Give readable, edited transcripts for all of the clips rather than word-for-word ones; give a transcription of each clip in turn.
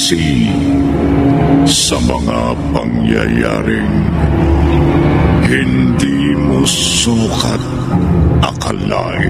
pagsisisi sa mga pangyayaring hindi mo sukat akalain.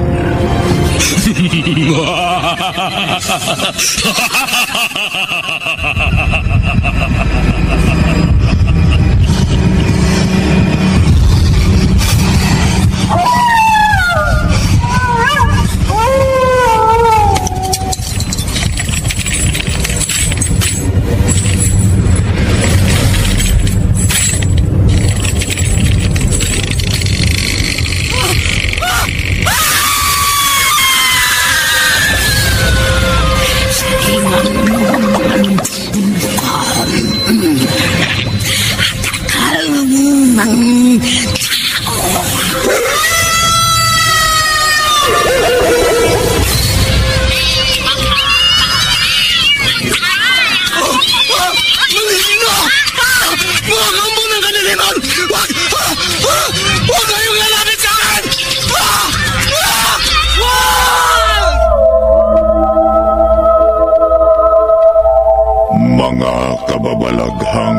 Mga kababalaghang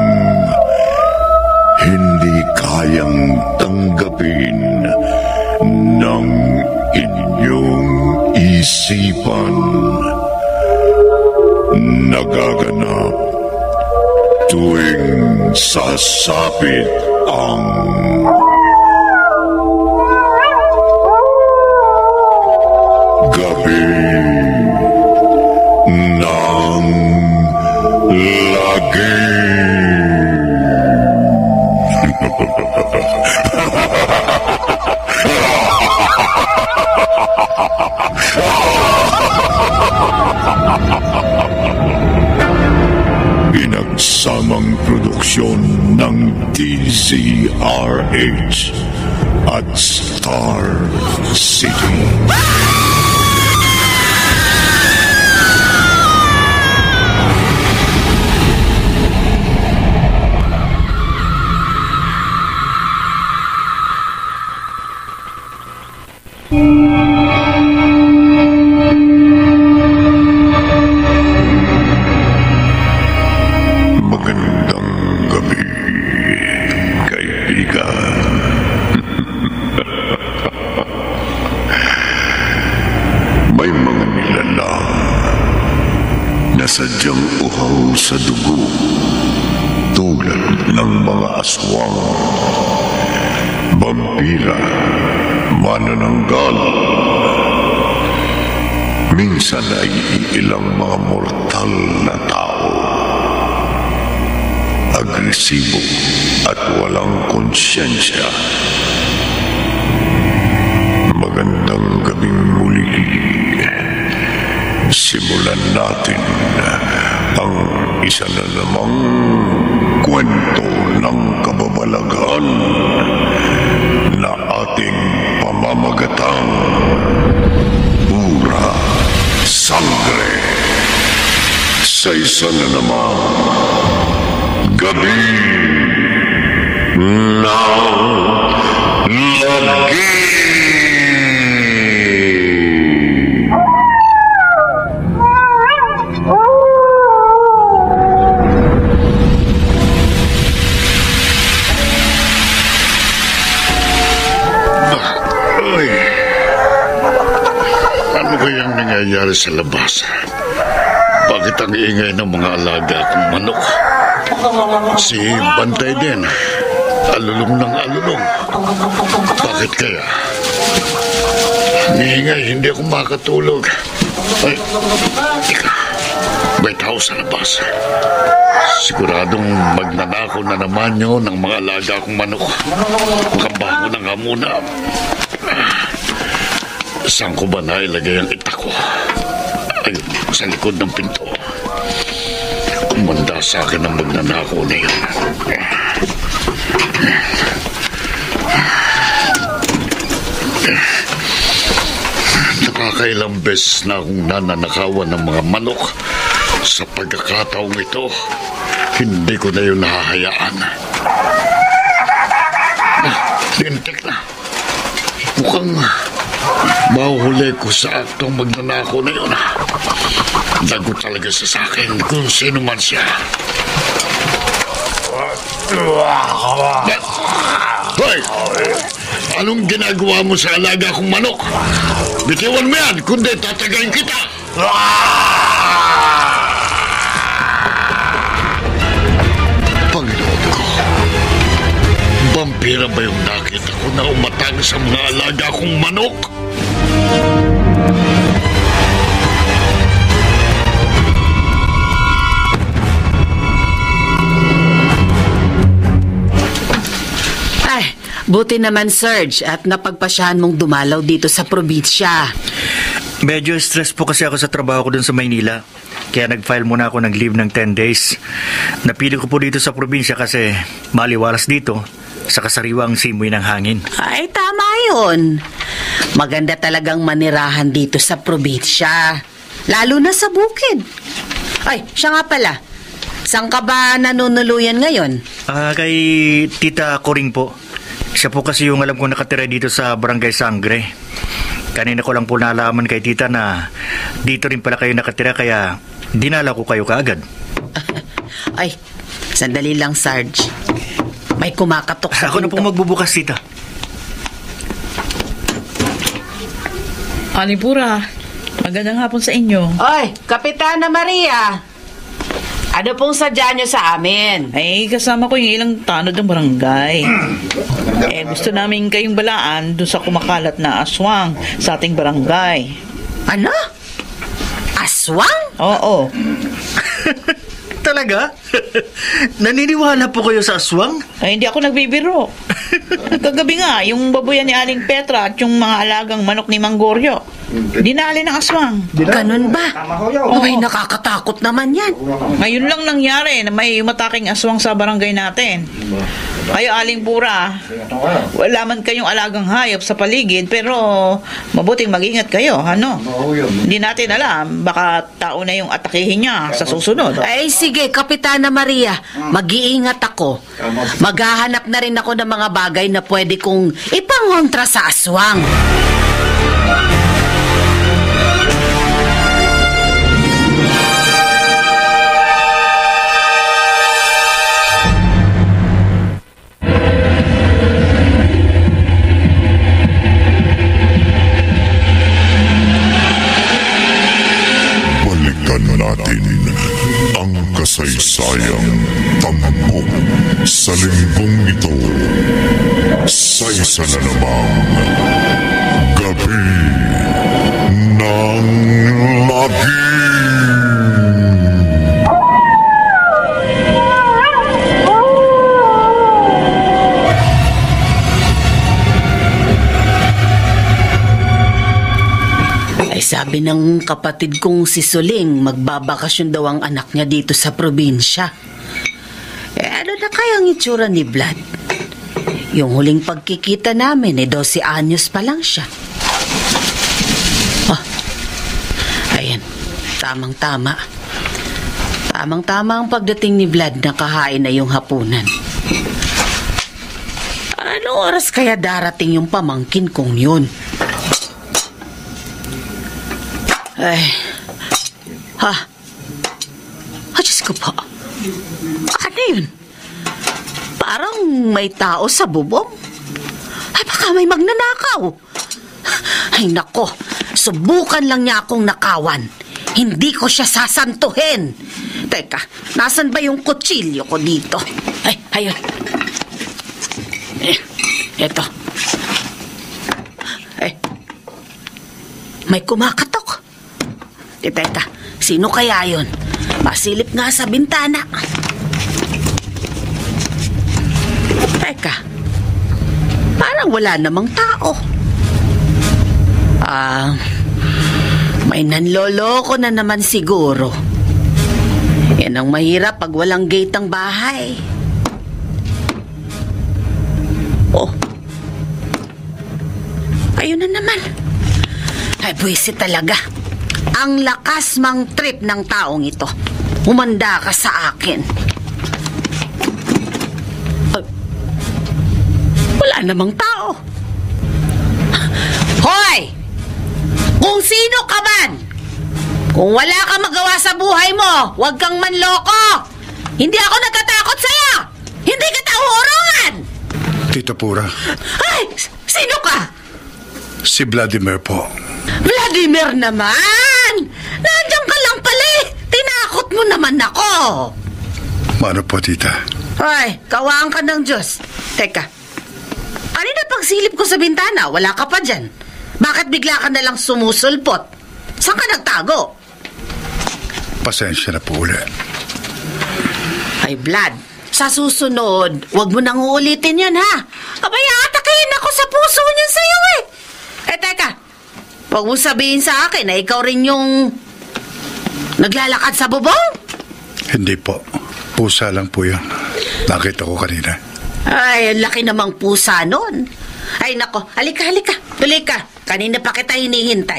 hindi kayang tanggapin ng inyong isipan, nagaganap tuwing sasapit ang gabi ng Lagim. Pinagsamang produksyon ng DZRH at Star City. Magandang gabi, kaibigan. May mga nilalang na sadyang uhaw sa dugo, tulad ng mga aswang, vampira, manananggal. Minsan ay iilang mga mortal na tao, agresibo at walang konsyensya. Magandang gabing muli. Simulan natin ang isa na namang kwento ng kababalaghan na ating pamamagatang Pura Sangre. Sa isa na namang gabi ng Lagim. Ano kayang nangyayari sa labas? Bakit ang ingay ng mga alaga kong manok? Si Bantay din, alulong ng alulong. Bakit kaya? Niingay, hindi ako makatulog. Ay, teka, may tao sa labas. Siguradong magnanakaw na naman yun ng mga alaga kong manok. Makabaho na nga muna. Saan ko ba nailagay ang itak ko? Ayun, sa likod ng pinto. Kumanda sa akin ang magnanakaw na yun. Nakakailang beses na akong nananakawan ng mga manok. Sa pagkakataong ito, hindi ko na yun nahahayaan. Lintik na. Mukhang mahuhuli ko sa aktong magnanakaw na yun. Dagot talaga sa akin kung sino man siya. Hoy! Anong ginagawa mo sa alaga kong manok? Bitiwan mo yan, kundi tatagayin kita! Panginoon ko, vampira ba yung nakita ko na umatang sa mga alaga kong manok? Buti naman, Serge, at napagpasyahan mong dumalaw dito sa probinsya. Medyo stress po kasi ako sa trabaho ko dun sa Maynila. Kaya nag-file muna ako ng leave ng 10 days. Napili ko po dito sa probinsya kasi maliwalas dito sa kasariwang simoy ng hangin. Ay, tama yun. Maganda talagang manirahan dito sa probinsya. Lalo na sa bukid. Ay, siya nga pala. Saan ka ba nanunuluyan ngayon? Kay Tita Coring po. Siya po kasi yung alam kong nakatira dito sa Barangay Sangre. Kanina ko lang po nalaman kay Tita na dito rin pala kayo nakatira kaya dinala ko kayo kaagad. Ay, sandali lang, Sarge. May kumakatok sa Ako na po magbubukas, Tita. Aling Pura, magandang hapon sa inyo. Oy, Kapitana Maria! Ano pong sadya nyo sa amin? Ay, kasama ko yung ilang tanod ng barangay. Gusto namin kayong balaan dun sa kumakalat na aswang sa ating barangay. Ano? Aswang? Oo. Talaga? Naniniwala po kayo sa aswang? Ay, hindi ako nagbibiro. Kagabi nga, yung babuyan ni Aling Petra at yung mga alagang manok ni Manggoryo, dinali ng aswang. Ganun ba? Ay, nakakatakot naman yan. Ngayon lang nangyari na may mataking aswang sa barangay natin. Kayo, Aling Pura, wala man kayong alagang hayop sa paligid, pero mabuting mag-ingat kayo, ano? Hindi natin alam, baka tao na yung atakihin niya sa susunod. Ay, sige, Kapitana Maria. Mag-iingat ako. Maghahanap na rin ako ng mga bagay na pwede kong ipangontra sa aswang. Natin ang kasaysayang tampok sa linggong ito sa isa na namang Gabi ng Lagim. Ay, sabi ng kapatid kong si Suling, magbabakasyon daw ang anak niya dito sa probinsya. Ano na kayang itsura ni Vlad? Yung huling pagkikita namin, 12 anyos pa lang siya. Oh, ayan, tamang-tama. Tamang-tama ang pagdating ni Vlad, nakahain na yung hapunan. Anong oras kaya darating yung pamangkin kong yun? Ay, Diyos ko po. Ano yun? Parang may tao sa bubong. Ay, baka may magnanakaw. Ay, nako. Subukan lang niya akong nakawan. Hindi ko siya sasantuhin. Teka, nasan ba yung kutsilyo ko dito? Ay, ayun. Eto. Ay, may kumakatok. Teka, sino kaya yun? Masilip nga sa bintana. Teka, parang wala namang tao. May nanloloko na naman siguro. Yan ang mahirap pag walang gate ang bahay. Oh, ayun na naman. Ay, buwisit talaga. Ang lakas mang trip ng taong ito. Humanda ka sa akin. Wala namang tao. Hoy! Kung sino ka man, Kung wala kang magawa sa buhay mo, huwag kang manloko. Hindi ako natatakot sa'yo. Hindi kita uurungan. Tita Pura, Ay, sino ka? si Vladimir po. Vladimir naman! Nandiyan ka lang pala eh. Tinakot mo naman ako. Mano po, tita? Ay, kawaan ka ng Diyos. Teka, kanina pagsilip ko sa bintana, wala ka pa dyan. Bakit bigla ka nalang sumusulpot? Saan ka nagtago? Pasensya na po ulit. Ay, Vlad, sa susunod, huwag mo nang uulitin yan, ha? Abay, atakayin ako sa puso niyan sa'yo, eh. Eh, teka, huwag mo sabihin sa akin na ikaw rin yung naglalakad sa bubong? Hindi po. Pusa lang po yun. Nakita ko kanina. Ay, ang laki namang pusa nun. Ay, nako, halika. Tuloy ka. Kanina pa kita hinihintay.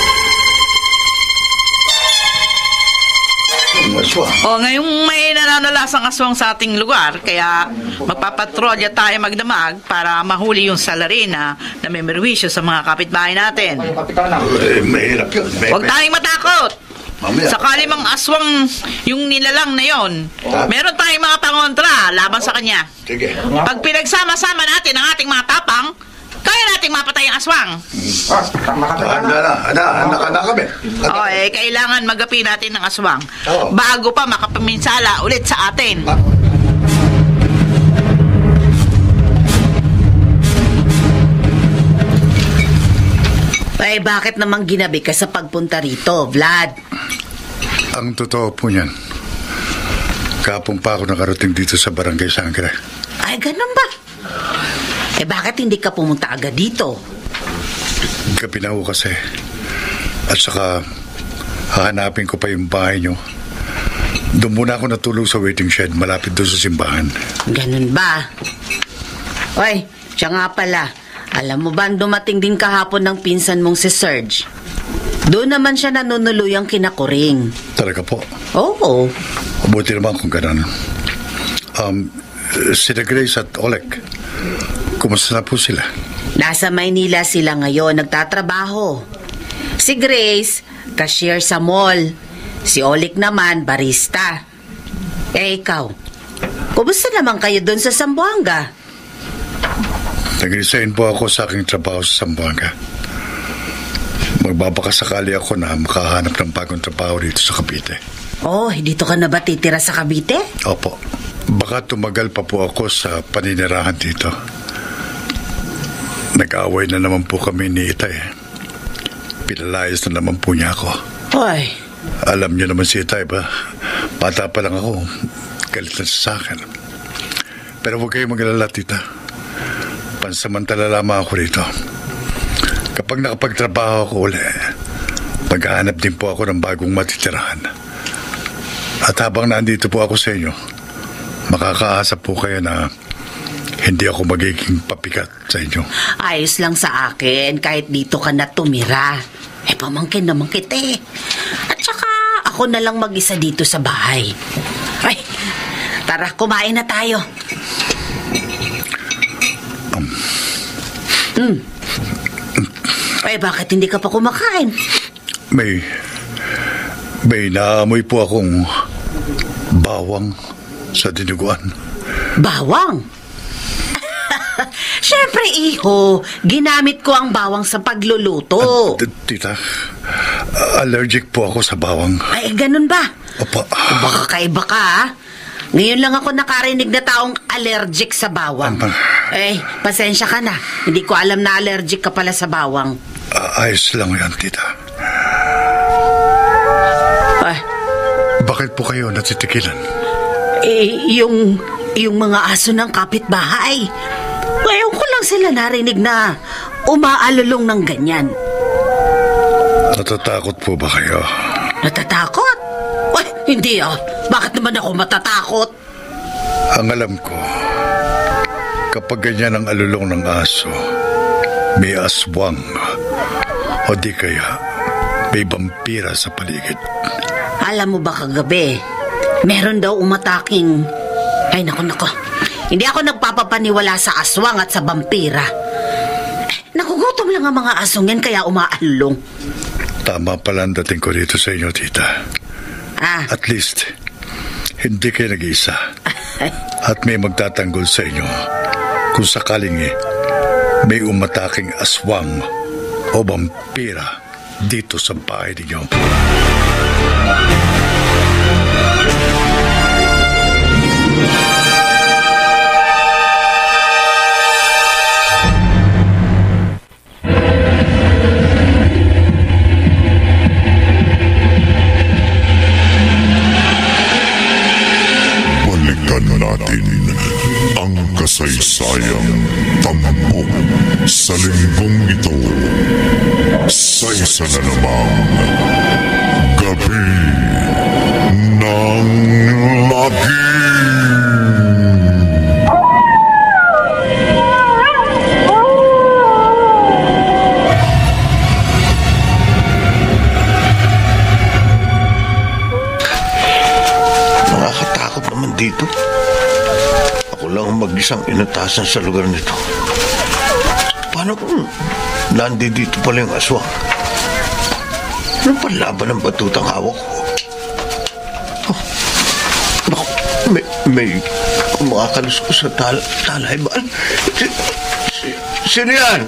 Ngayong may nananalasang aswang sa ating lugar, kaya magpapatrolya tayo magdamag para mahuli yung salary na may merwisyo sa mga kapitbahay natin. Mahirap yun. Huwag tayong matakot. Mamaya. Sakali mang aswang yung nilalang na yon, meron tayong mga pangontra laban sa kanya. Sige. Pag pinagsama-sama natin ang ating mga tapang, kaya nating mapatay ang aswang. Handa na kami. Kailangan magapi natin ng aswang Oo. bago pa makapaminsala ulit sa atin. Ay, bakit namang ginabi ka sa pagpunta rito, Vlad? Ang totoo po niyan, kapon pa ako nakarating dito sa Barangay Sangre. Ay, ganun ba? Eh, bakit hindi ka pumunta agad dito? Gabi na ho kasi. At saka, hahanapin ko pa yung bahay niyo. Doon muna ako natulog sa waiting shed malapit doon sa simbahan. Ganun ba? Oy, siya nga pala. Alam mo ba, dumating din kahapon ng pinsan mong si Serge. Doon naman siya nanunuluyang kinakuring. Talaga po. Oo. Mabuti naman kung ganun. Sina Grace at Oleg, kumusta na po sila? Nasa Maynila sila ngayon, nagtatrabaho. Si Grace, cashier sa mall. Si Oleg naman, barista. Eh, ikaw, kumusta naman kayo doon sa Zamboanga? Nag-resign po ako sa aking trabaho sa Zamboanga. Magbabakasakali ako na makahanap ng bagong trabaho dito sa Cavite. Oh, dito ka na ba titira sa Cavite? Opo. Baka tumagal pa po ako sa paninirahan dito. Nag-away na naman po kami ni Itay. Pinalayas na naman po niya ako. Hoy. Alam niyo naman si Itay ba? Bata pa lang ako. Galit na siya sa akin. Pero huwag kayong mag-alala, tita. Pansamantala lamang ako rito. Kapag nakapagtrabaho ako ulit, maghahanap din po ako ng bagong matitirahan. At habang nandito po ako sa inyo, makakaasa po kayo na hindi ako magiging papikat sa inyo. Ayos lang sa akin kahit dito ka na tumira. Eh, pamangkin naman kita eh. At saka ako na lang mag-isa dito sa bahay. Ay, tara, kumain na tayo. Eh, bakit hindi ka pa kumakain? May naamoy po akong bawang sa dinuguan. Bawang? Siyempre, iho. Ginamit ko ang bawang sa pagluluto. Tita, allergic po ako sa bawang. Ay, ganun ba? Opo. Baka kaiba ka, ha? Ngayon lang ako nakarinig na taong allergic sa bawang. Eh, pasensya ka na. Hindi ko alam na allergic ka pala sa bawang. Ayos lang yan, tita. Ay, Bakit po kayo natitikilan? yung mga aso ng kapitbahay. Ngayon ko lang sila narinig na umaalulong ng ganyan. Natatakot po ba kayo? Natatakot? Ay, hindi ah. Bakit naman ako matatakot? Ang alam ko, kapag ganyan ang alulong ng aso, may aswang o di kaya may vampira sa paligid. Alam mo ba kagabi, meron daw umataking... Ay, nako. Hindi ako nagpapapaniwala sa aswang at sa vampira. Nakugutom lang ang mga asong yan kaya umaalulong. Tama pala ang dating ko dito sa inyo, tita. At least, hindi kayo nag-iisa. At may magtatanggol sa inyo kung sakaling may umataking aswang o vampira dito sa bahay ninyo. Natin ang kasaysayang tampok sa linggong ito sa isa na namang Gabi ng Lagim. Nakakatakot naman dito. Ako lang ang mag-isang inatasan sa lugar nito. Paano kung nandito pala yung aswang? Ano panlaban ng batutang hawak ko? Oh, naku, may kumakalos ko sa talahibaan. Sino yan?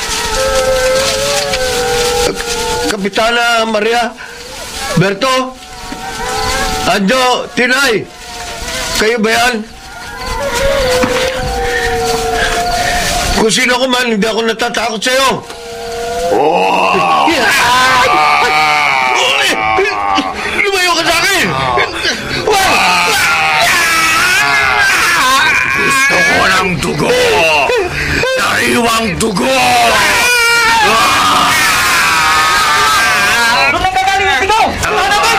Kapitana Maria? Berto? Anjo? Tinay? Kayo ba yan? Kung sino ko man, hindi ako natatakot sa'yo. Lumayo ka sa akin! Gusto ko ng dugo! Nariwang dugo! Doon ang gagaling ang sigaw! Ano naman?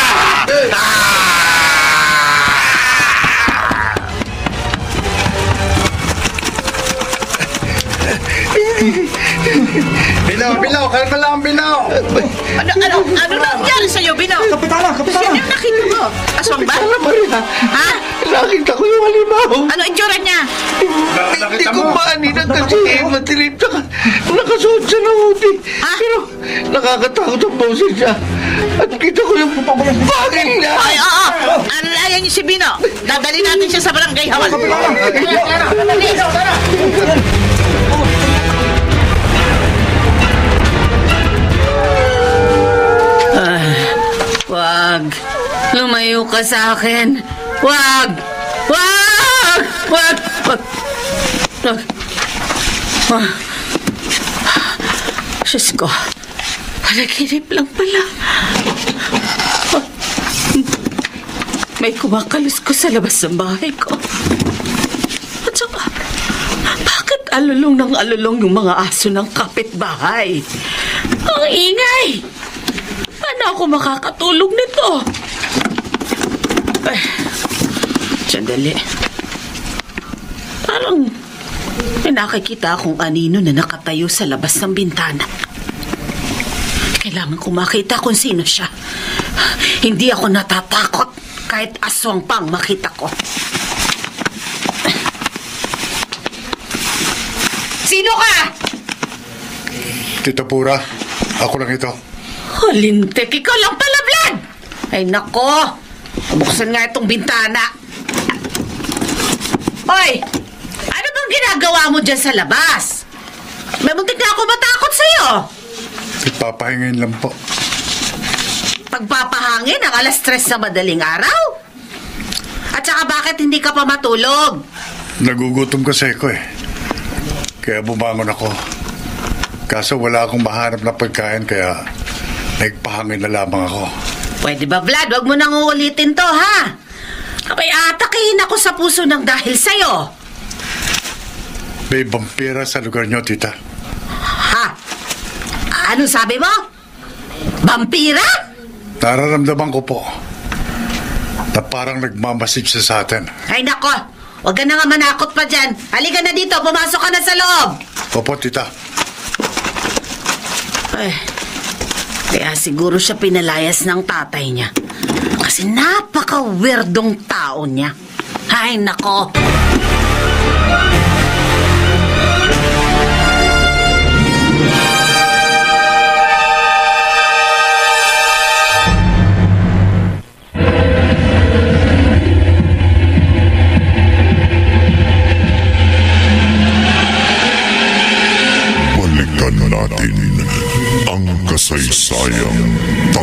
Binaw, kalma lang ang binaw. Ano nangyari sa'yo, Bino? Kapitana! Sino yung nakita mo? Aswang ba? Maria, Ha? nakita ko yung halimaw. Ano itsura niya? Hindi ko maaninag kasi matilim tsaka nakasuot siya ng hoodie. Ha? Pero nakakatakot ang boses niya. At kita ko yung bagay niya. Ay, oo. Ayan niyo si Bino. Dadali natin siya sa barangay hawal. Wag. Lumayo ka sa akin. Wag! Wag! Wag! Wag! Wag! Diyos ko. Panaginip lang pala. May kumakalos ko sa labas ng bahay ko. At saka, bakit alulong ng alulong yung mga aso ng kapitbahay? Ang ingay! Paano ako makakatulog nito? Ay, sandali. Parang may nakikita akong anino na nakatayo sa labas ng bintana. Kailangan ko makita kung sino siya. Hindi ako natatakot kahit aswang pang makita ko. Sino ka? Tita Pura, ako lang ito. Halintek, ikaw lang pala, Vlad! Ay, nako! Buksan nga itong bintana. Hoy! Ano bang ginagawa mo dyan sa labas? May muntik na ako matakot sa'yo. Ipapahingin lang po. Pagpapahangin ang 3:00 sa madaling araw? At saka bakit hindi ka pa matulog? Nagugutom kasi ako Kaya bumangon ako. Kaso wala akong mahanap na pagkain kaya nagpahangin na lamang ako. Pwede ba, Vlad? Huwag mo nang uulitin to, ha? Kapay atakihin ako sa puso ng dahil sa'yo. May vampira sa lugar niyo, tita. Ha? Ano sabi mo? Vampira? Nararamdaman ko po na parang nagmamasid siya sa atin. Ay, nako. Huwag ka na nga manakot pa dyan. Halika na dito. Pumasok ka na sa loob. Opo, tita. Ay, kaya siguro siya pinalayas ng tatay niya. Kasi napaka-weirdong tao niya. Ay, nako.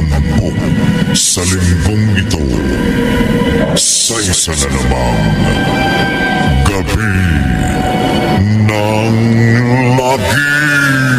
tampok sa linggong ito sa isa na namang Gabi ng Lagim.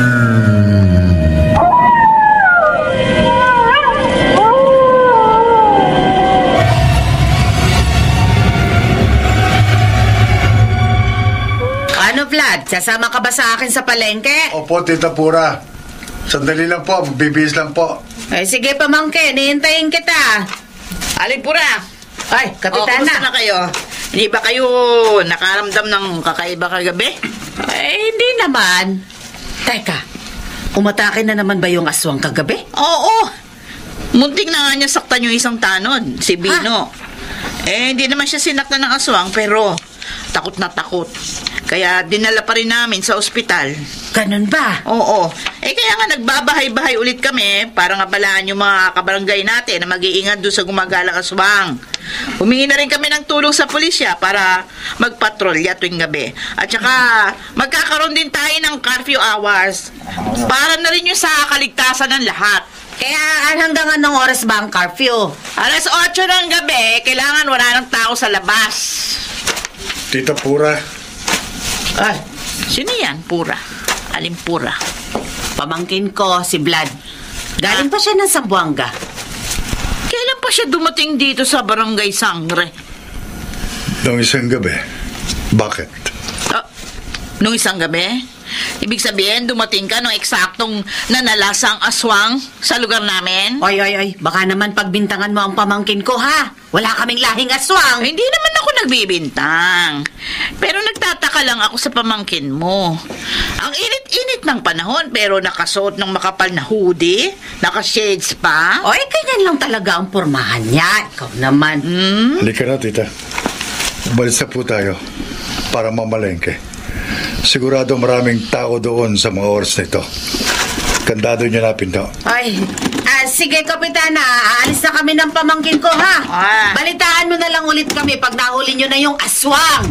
Ano, Vlad? Sasama ka ba sa akin sa palengke? Opo, Tita Pura. Sandali lang po, bibihis lang po. Ay, sige, pamangkin. Hihintayin kita. Aling Pura! Ay, kapitana. Kumusta na kayo? Hindi ba kayo nakaramdam ng kakaiba kagabi? Ay, hindi naman. Teka, umatake na naman ba yung aswang kagabi? Oo. Muntik na nga niya saktan yung isang tanod, si Bino. Hindi naman siya sinaktan ng aswang, pero takot na takot. Kaya dinala pa rin namin sa ospital. Ganun ba? Oo. Kaya nga nagbabahay-bahay ulit kami para nga balaan yung mga kabarangay natin na mag-iingat doon sa gumagalang aswang. Humingi na rin kami ng tulong sa pulisya para magpatrolya tuwing gabi. At saka magkakaroon din tayo ng curfew hours para na rin yung sa kaligtasan ng lahat. Kaya hanggang anong oras ba ang curfew? Alas 8 ng gabi, kailangan wala ng tao sa labas. Tita Pura. Ay, Sino yan, Pura? Aling Pura? pamangkin ko, si Vlad. Galing pa siya ng Zamboanga. Kailan pa siya dumating dito sa Barangay Sangre? Noong isang gabi. Bakit? Nung isang gabi? Ibig sabihin, dumating ka nung eksaktong nanalasa ang aswang sa lugar namin? Ay, baka naman pagbintangan mo ang pamangkin ko, ha? Wala kaming lahing aswang. Hindi naman ako nagbibintang. Pero nagtataka lang ako sa pamangkin mo. Ang init-init ng panahon, pero nakasuot ng makapal na hoodie, naka-shades pa. Oy, ganyan lang talaga ang pormahan niya. Ikaw naman. Halika na, tita. Umalis na po tayo para mamalengke. Sigurado maraming tao doon sa mga oras na ito. Kandado niyo na pinto. Ay, sige, Kapitana. Aalis na kami ng pamangkin ko, ha? Balitaan mo na lang ulit kami pag nahuli nyo na yung aswang.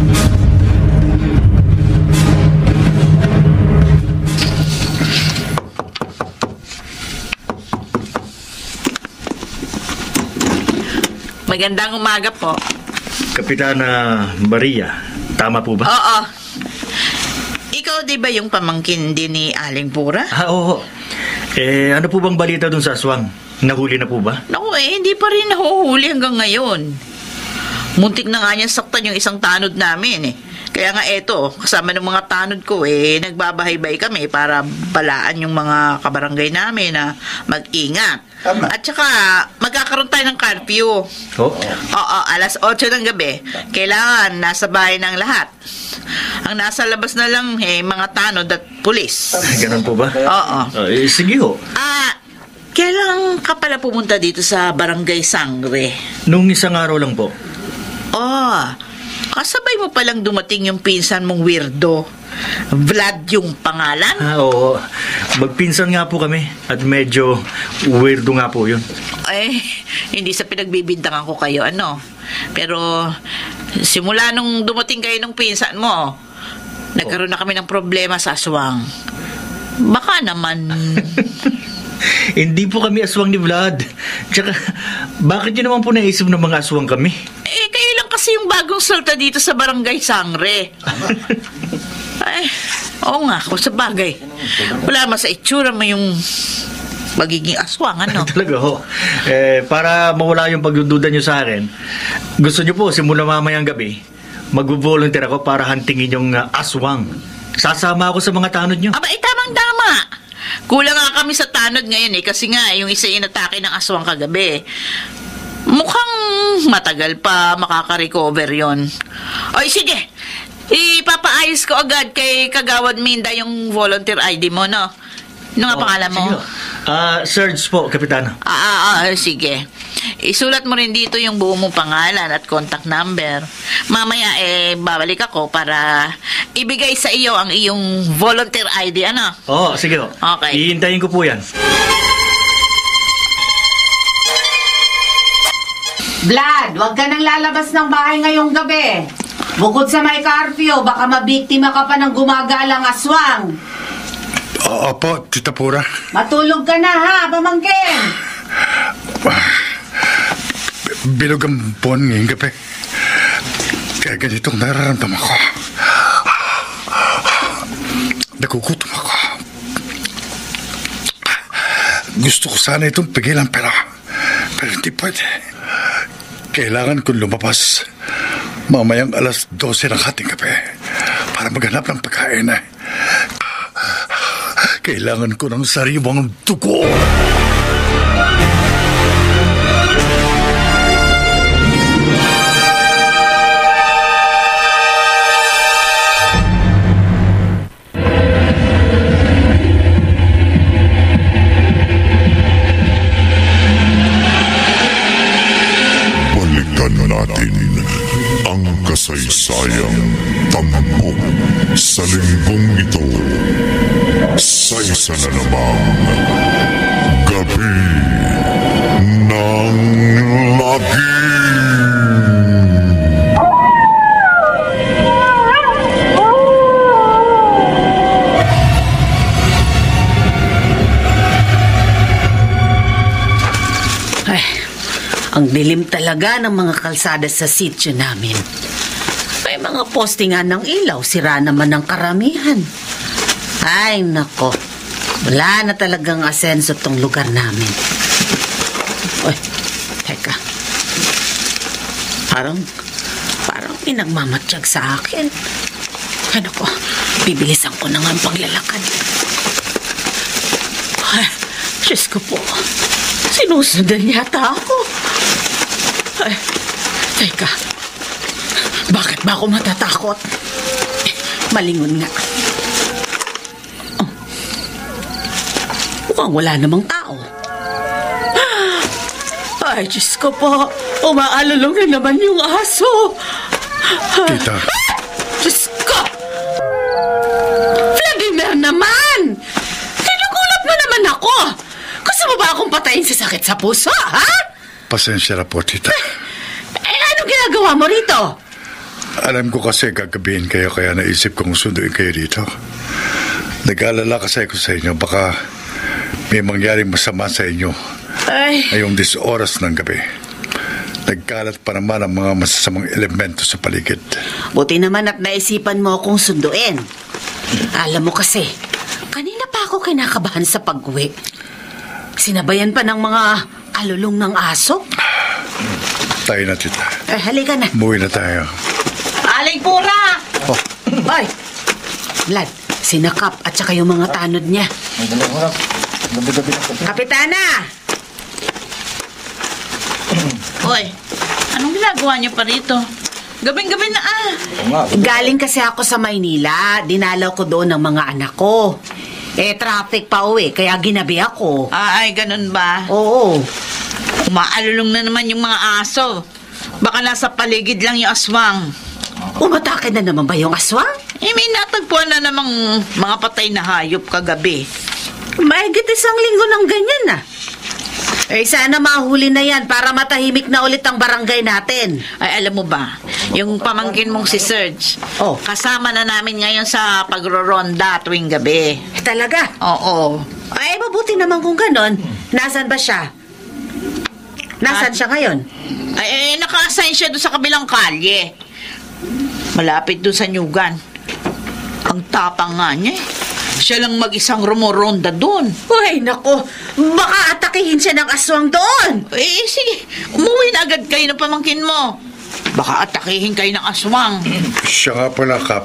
Magandang umaga po. Kapitana Maria, tama po ba? Oo. Ikaw di ba yung pamangkin din ni Aling Pura? Oo. Ano po bang balita dun sa aswang? Nahuli na po ba? Naku, hindi pa rin nahuhuli hanggang ngayon. Muntik na nga niya saktan yung isang tanod namin Kaya nga eto, kasama ng mga tanod ko nagbabahay-bay kami para balaan yung mga kabarangay namin na mag-ingat. Tama. At saka, magkakaroon tayo ng curfew. Oo, alas 8 ng gabi. Kailangan nasa bahay ng lahat. Ang nasa labas na lang, mga tanod at pulis. Ganun po ba? Oo. Sige ho. Kailan ka pala pumunta dito sa Barangay Sangre? Nung isang araw lang po. Kasabay mo palang dumating yung pinsan mong weirdo. Vlad yung pangalan? Oo. Magpinsan nga po kami. At medyo weirdo nga po yun. Hindi sa pinagbibintangan ko kayo, Pero, simula nung dumating kayo ng pinsan mo, nagkaroon na kami ng problema sa aswang. Baka naman... Hindi po kami aswang ni Vlad. Tsaka, bakit yun naman po naisip ng mga aswang kami? Kayo lang kasi yung bagong salta dito sa Barangay Sangre. Oo nga, kung sa bagay. Wala mas sa itsura mo yung magiging aswang, Talaga ho. Para mawala yung pagdududa nyo sa akin, gusto nyo po, simula mamayang gabi, mag-volunteer ako para hantingin yung aswang. Sasama ako sa mga tanod nyo. Tamang-tama. Kulang nga kami sa tanod ngayon kasi nga yung isa inatake ng aswang kagabi. Mukhang matagal pa makaka-recover yon. Sige, ipapaayos ko agad kay Kagawad Minda yung volunteer ID mo, Ano nga pangalan mo? Serge po, Kapitana. Sige. Isulat mo rin dito yung buo mong pangalan at contact number. Mamaya, babalik ako para ibigay sa iyo ang iyong volunteer ID, Sige ho. Okay. Ihintayin ko po yan. Vlad, huwag ka nang lalabas ng bahay ngayong gabi. Bukod sa may curfew, baka mabiktima ka pa ng gumagalang aswang. Opo, Tita Pura. Matulog ka na, ha, pamangkin? bilog ang buwan ngayong gabi. Kaya ganitong nararamdaman ko. Nagugutom ako. Gusto ko sana itong pigilan pero hindi pwede. Kailangan kong lumabas mamayang alas 12 ng hating gabi para maghanap ng pagkain. Kailangan ko ng sariwang dugo. Balikan natin ang kasaysayang tampok sa linggong ito. Sa isa na namang Gabi ng Lagim. Ay, ang dilim talaga ng mga kalsada sa sityo namin. May mga postingan ng ilaw, sira naman ng karamihan. Ay, nako. Wala na talagang asenso tong lugar namin. Uy, teka. Parang pinagmamatsyag sa akin. Ay, nako. Bibilisan ko na nga ang paglalakad. Ay, Diyos ko po. Sinusundan yata ako. Ay, teka. Bakit ba ako matatakot? Malingon nga. Mukhang wala namang tao. Ay, Diyos ko po. Umaalulong na naman yung aso. Tita. Diyos ko! Vladimir naman! Tinugulat mo naman ako! Gusto mo ba akong patayin sa sakit sa puso, ha? Pasensya na po, tita. Anong ginagawa mo rito? Alam ko kasi gagabihin kayo kaya naisip kong sunduin kayo dito. Nag-aalala kasi ako sa inyo. Baka may mangyaring masama sa inyo. Ay. Ngayong 10 oras ng gabi. Nagkalat pa naman ang mga masasamang elemento sa paligid. Buti naman at naisipan mo akong sunduin. Alam mo kasi, kanina pa ako kinakabahan sa pag-uwi. Sinabayan pa ng mga alulong ng aso. Tayo na, tita. Halika na. Umuwi na tayo. Aling Pura! Oh, Hoy! Vlad, sinakap at saka yung mga tanod niya. Kapitana! Hoy, anong ginagawa niyo pa rito? Gabing-gabi na Galing kasi ako sa Maynila. Dinalaw ko doon ng mga anak ko. Traffic pa uwi, kaya ginabi ako. Ay, ganun ba? Oo. Umaalulong na naman yung mga aso. Baka nasa paligid lang yung aswang. Umatake na naman ba yung aswang? May natagpuan na namang mga patay na hayop kagabi. Mahigit 1 linggo ng ganyan na. Sana mahuli na yan para matahimik na ulit ang barangay natin. Ay, alam mo ba, yung pamangkin mong si Serge, kasama na namin ngayon sa pagroronda tuwing gabi. Talaga? Oo. Ay, mabuti naman kung ganon. Nasaan ba siya? Nasaan siya ngayon? Ay, naka-assign siya doon sa kabilang kalye. Malapit doon sa Nyugan. Ang tapang nga niya. Siya lang mag-isang rumoronda doon. Uy, nako. Baka atakihin siya ng aswang doon. Sige. Umuwi na agad kayo ng pamangkin mo. Baka atakihin kayo ng aswang. siya nga pala, Kap.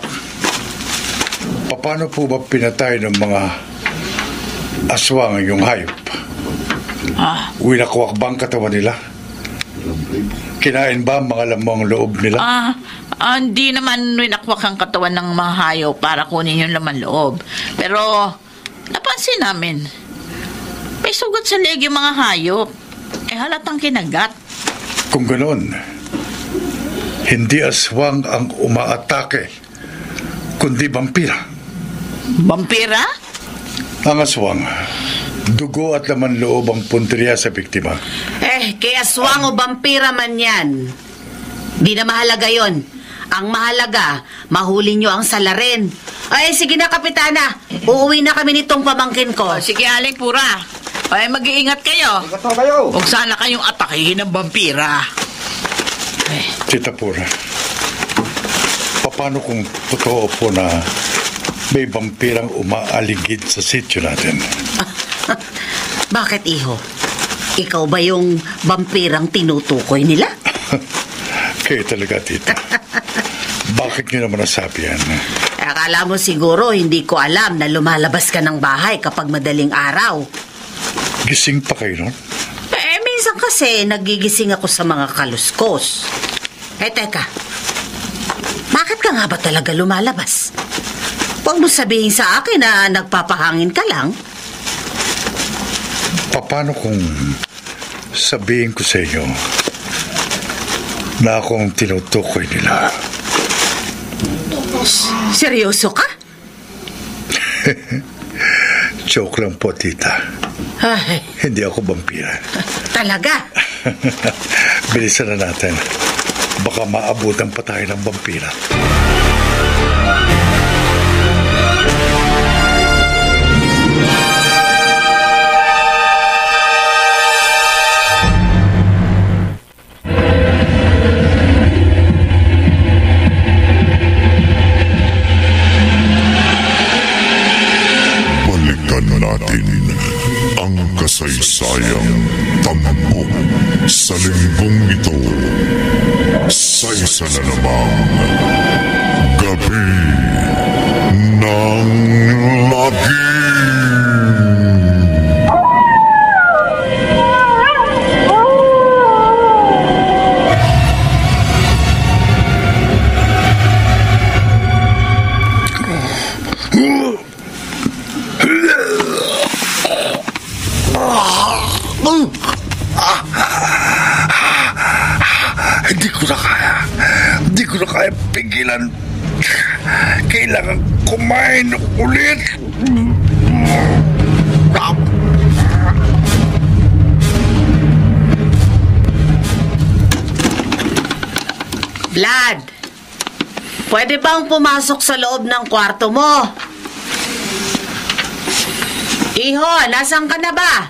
Paano po ba pinatay ng mga aswang yung hayop? Winakwak ba ang katawan nila? Kinain ba ang mga lamang loob nila? Hindi naman winakwak ang katawan ng mga hayop para kunin yung laman loob. Pero, napansin namin, may sugat sa leeg yung mga hayop. Halatang kinagat. Kung ganoon, hindi aswang ang umaatake, kundi vampira. Vampira? Ang aswang, dugo at laman loob ang punteriya sa biktima. Kay aswang o vampira man yan. Di na mahalaga yon. Ang mahalaga, mahuli nyo ang salarin. Sige na, Kapitana. Uuwi na kami nitong pamangkin ko. Sige, Aling Pura. Mag-iingat kayo. Huwag sana kayong atakihin ng vampira. Tita Pura, paano kung totoo po na may vampirang umaaligid sa sityo natin? Bakit, iho? Ikaw ba yung vampirang tinutukoy nila? Kayo talaga, tita. Bakit niyo naman nasabi yan? Akala mo siguro hindi ko alam na lumalabas ka ng bahay kapag madaling araw. Gising pa kayo nun? Minsan kasi nagigising ako sa mga kaluskos. Teka. Bakit ka nga ba talaga lumalabas? Huwag mo sabihin sa akin na nagpapahangin ka lang. Paano kung sabihin ko sa inyo na akong tinutukoy nila? Seryoso ka? Joke lang po, tita. Ay, Hindi ako vampira. talaga? Bilisan na natin. Baka maabutan pa tayo ng vampira. Balikan natin ang kasaysayang tampok sa linggong ito. Sa isa na namang Gabi ng Lagim. Hindi ko na kaya pigilan. Kailangan kumain ulit. Vlad, pwede bang pumasok sa loob ng kwarto mo? Iho, nasan ka na ba?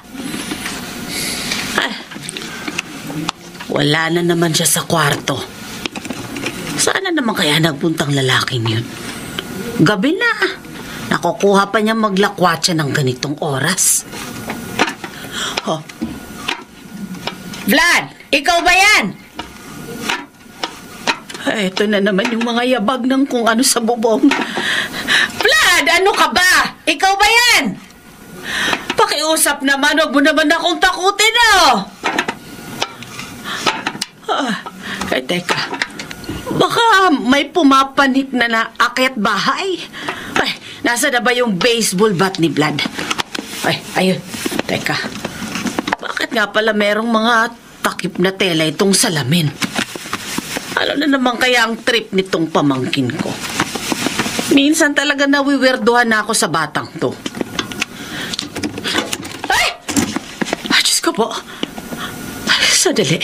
Wala na naman siya sa kwarto. Saan na naman kaya nagpuntang lalaking yun? Gabi na. Nakukuha pa niya maglakwatsa ng ganitong oras. Oh. Vlad, ikaw ba yan? Ito na naman yung mga yabag ng kung ano sa bubong. Vlad, ano ka ba? Ikaw ba yan? Pakiusap naman, huwag mo naman akong takutin, oh. Teka. Baka may pumapanik na naakyat bahay. Ay, nasa na ba yung baseball bat ni Vlad? Ay, ayun. Teka. Bakit nga pala merong mga takip na tela itong salamin? Ano na naman kaya ang trip nitong pamangkin ko? Minsan talaga nawiwerduhan na ako sa batang to. Ay! Diyos ko po. Ay, sadali.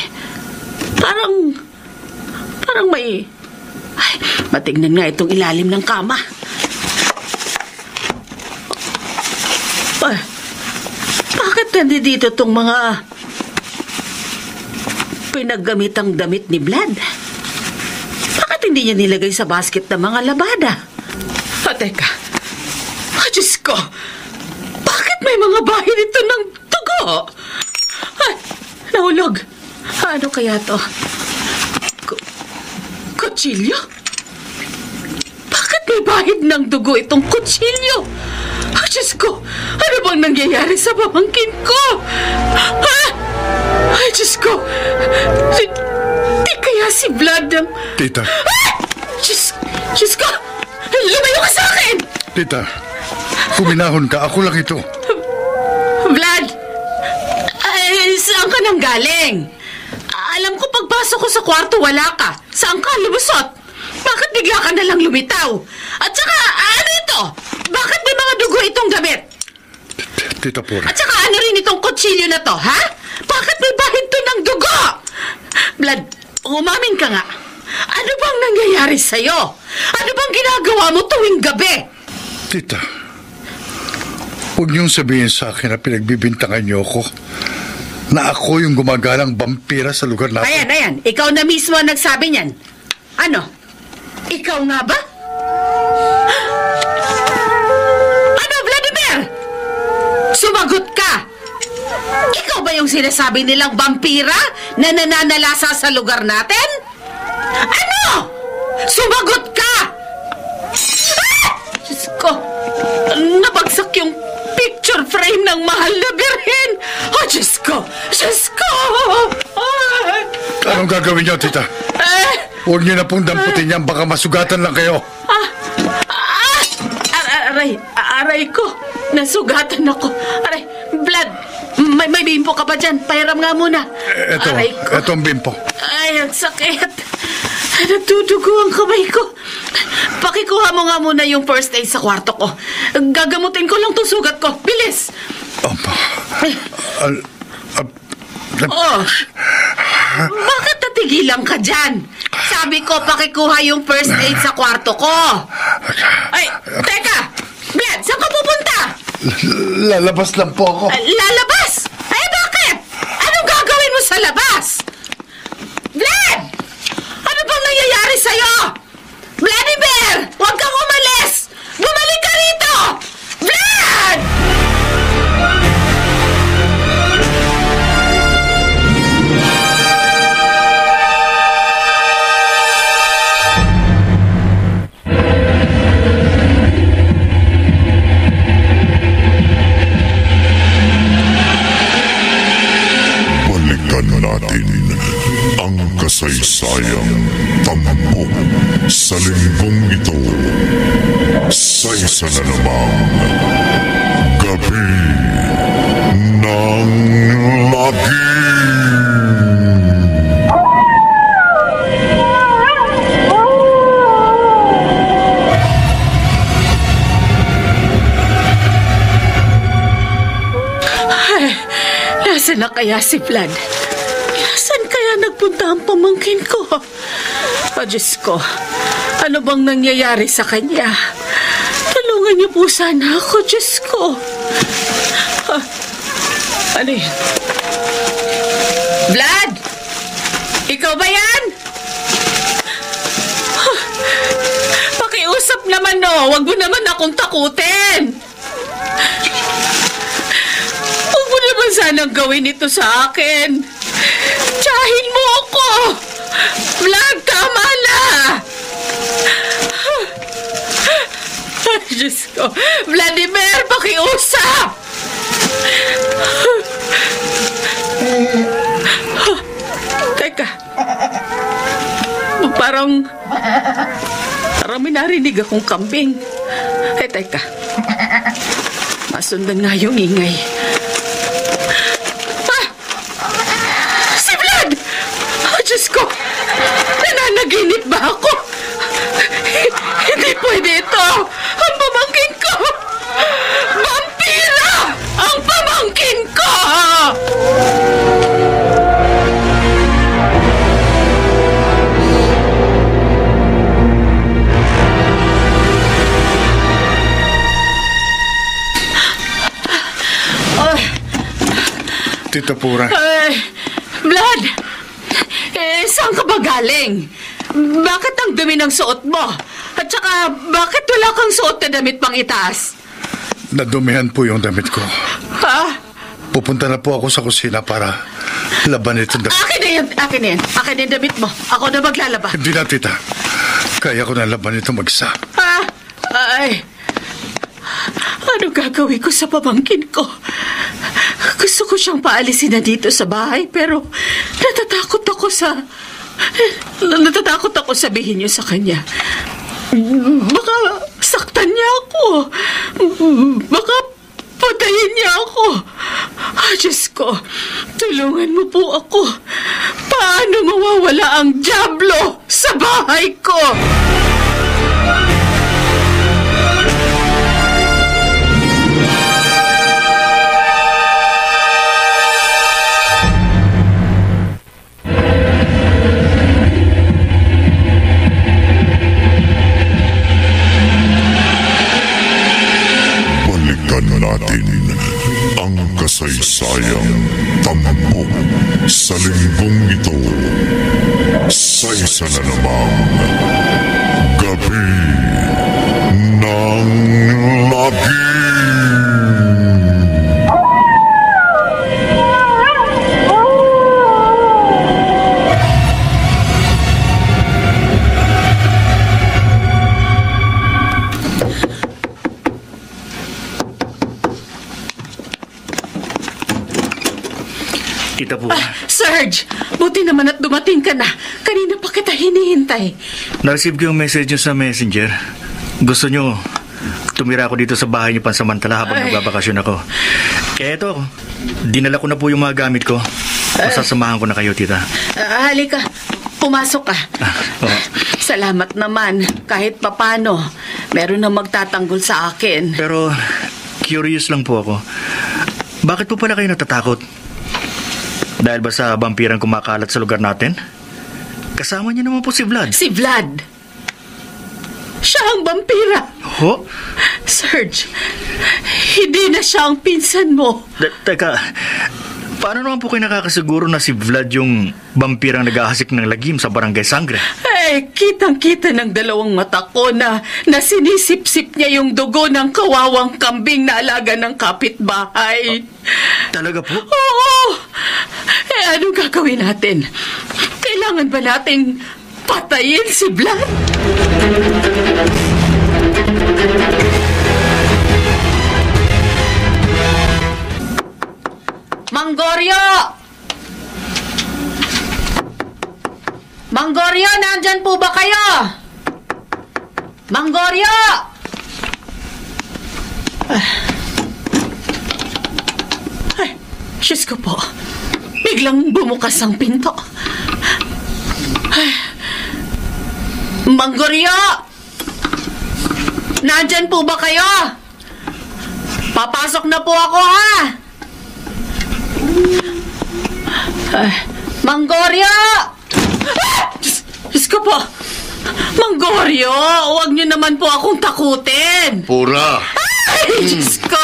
Parang may... Ay, matignan nga itong ilalim ng kama. Ay, bakit nandito itong mga pinaggamitang damit ni Vlad? Bakit hindi niya nilagay sa basket ng mga labada? Teka. Diyos ko. Bakit may mga bahay dito ng dugo? Ay, nahulog. Ano kaya to? Kutsilyo? Bakit may bahid ng dugo itong kutsilyo? Diyos ko, ano bang nangyayari sa pamangkin ko? Ha? Ay, Diyos ko. Di kaya si Vlad ang... Tita. Diyos ko. Lumayo ka sa akin! Tita, kuminahon ka. Ako lang ito. Vlad! Saan ka nang galing? Alam ko pagpasok ko sa kwarto, wala ka. Saan ka lumusot? Bakit bigla ka na lang lumitaw? At saka, ano ito? Bakit may mga dugo itong damit? Tita Pura. At saka, ano rin itong kutsilyo na to, ha? Bakit may bahid to ng dugo? Vlad, umamin ka nga. Ano bang nangyayari sa'yo? Ano bang ginagawa mo tuwing gabi? Tita, huwag niyong sabihin sa akin na pinagbibintangan niyo ako. na ako yung gumagalang vampira sa lugar natin. Ayan. Ikaw na mismo ang nagsabi niyan. Ano? Ikaw nga ba? Ano, Vladimir? Sumagot ka! Ikaw ba yung sinasabi nilang vampira na nananalasa sa lugar natin? Ano? Sumagot ka! Ah! Diyos ko, nabagsak yung picture frame ng mahal na birhen. Oh, Diyos ko! Ay! Anong gagawin niyo, tita? Huwag niyo na pong damputin yan, baka masugatan lang kayo. Aray ko. Nasugatan ako. Aray, blood. May bimpo ka pa dyan. Pahiram nga muna. Ito ang bimpo. Ay, ang sakit. Nagdudugo ang kamay ko. Pakikuha mo nga muna yung first aid sa kwarto ko. Gagamutin ko lang itong sugat ko. Bilis! Bakit natigilan ka dyan? Sabi ko, pakikuha yung first aid sa kwarto ko. Ay, teka! Vlad, saan ka pupunta? Lalabas lang po ako. Lalabas? Ay, bakit? Anong gagawin mo sa labas? Vlad! Ano bang nangyayari sa'yo? Vladimir! Huwag kang umalis! Bumalik ka rito! Vlad! Natin ang kasaysayang tampok sa linggong ito sa isa na namang Gabi ng Lagim. Ay, nasaan na kaya si Vlad? Saan kaya nagpunta ang pamangkin ko? Oh, Diyos ko, ano bang nangyayari sa kanya? Tulungan niyo po sana ako, Diyos ko. Ano yun? Vlad! Ikaw ba yan? Pakiusap naman, no. Huwag mo naman akong takutin. Huwag mo naman sanang gawin ito sa akin. Tsahin mo ako! Vlad, tama na! Ay, Diyos ko! Vladimir, pakiusap! Teka. Parang may narinig akong kambing. Teka. Masundan nga yung ingay. Diyos ko! Nananaginip ba ako? Hindi pwede ito! Ang pamangkin ko! Vampira! Ang pamangkin ko! Tita Pura. Vlad! Saan ka ba galing? Bakit ang dumi ng suot mo? At saka, bakit wala kang suot na damit pang itaas? Nadumihan po yung damit ko. Ha? Pupunta na po ako sa kusina para laban itong damit. Akin na yan. Akin na yung damit mo. Ako na maglalaba. Hindi na, tita. Kaya ko na laban ito mag-isa. Ay. Ano gagawin ko sa pamangkin ko? Gusto ko siyang paalisin na dito sa bahay, pero natatakot ako sabihin niyo sa kanya. Baka saktan niya ako. Baka patayin niya ako. Diyos ko, tulungan mo po ako. Paano mawawala ang dyablo sa bahay ko? Natin ang kasaysayang tampok linggong ito, sa isa na namang Gabi ng Lagim. Tita po, Serge, buti naman at dumating ka na. Kanina pa kita hinihintay. na-receive ko yung message nyo sa messenger. Gusto nyo, tumira ako dito sa bahay nyo pansamantala habang nagbabakasyon ako. Kaya ito, dinala ko na po yung mga gamit ko. Masasamahan ko na kayo, tita. Halika, pumasok ka. Oo. Salamat naman. Kahit papano, meron na magtatanggol sa akin. Pero, curious lang po ako. Bakit po pala kayo natatakot? Dahil ba sa vampirang kumakalat sa lugar natin? Kasama niyo naman po si Vlad. Si Vlad. Siya ang vampira. Ho? Serge, hindi na siya ang pinsan mo. Teka, paano naman po kayo nakakasiguro na si Vlad yung vampirang nag-ahasik ng lagim sa Barangay Sangre? Kitang-kita ng dalawang mata ko na sinisip-sip niya yung dugo ng kawawang kambing na alaga ng kapitbahay. Talaga po? Oo! Anong gagawin natin? Kailangan ba nating patayin si Vlad? Manggorio! Manggorio, nandyan po ba kayo? Manggorio! Ay, Diyos ko po. Biglang bumukas ang pinto. Ay. Manggorio! Nandyan po ba kayo? Papasok na po ako, ha? Ay, Manggorio! Diyos ko po. Manggorio, huwag niyo naman po akong takutin. Pura, Ay, Diyos ko.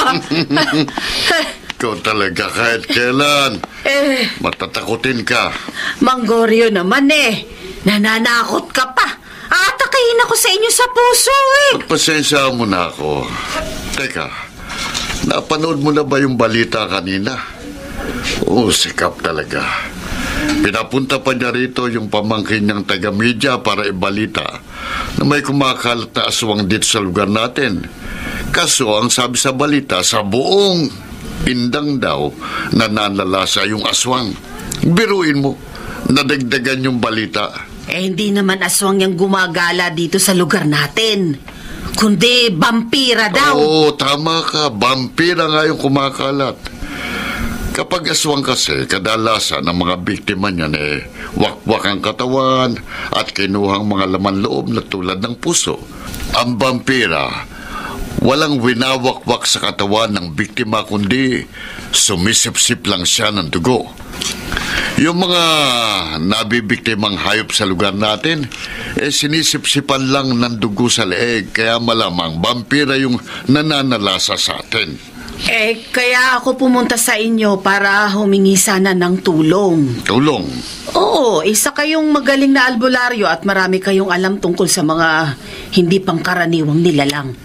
ikaw talaga kahit kailan. Matatakutin ka. Manggorio naman nananakot ka pa. Atakayin ako sa inyo sa puso Pasensya mo na ako. Teka, napanood mo na ba yung balita kanina? Oo, sikap talaga. Pinapunta pa niya rito yung pamangkin niyang taga-media para ibalita na may kumakalat na aswang dito sa lugar natin. Kaso ang sabi sa balita, sa buong Indang daw nananalasa yung aswang. Biruin mo, nadagdagan yung balita. Hindi naman aswang yung gumagala dito sa lugar natin, kundi vampira daw. Oo, tama ka. Vampira nga yung kumakalat. Kapag aswang kasi, kadalasan ng mga biktima niyan wakwak ang katawan at kinuhang mga laman loob na tulad ng puso. Ang vampira, walang winawakwak sa katawan ng biktima kundi sumisipsip lang siya ng dugo. Yung mga nabibiktimang hayop sa lugar natin, sinisipsipan lang ng dugo sa leeg, kaya malamang vampira yung nananalasa sa atin. Kaya ako pumunta sa inyo para humingi sana ng tulong. Tulong? Oo, isa kayong magaling na albularyo at marami kayong alam tungkol sa mga hindi pangkaraniwang nilalang.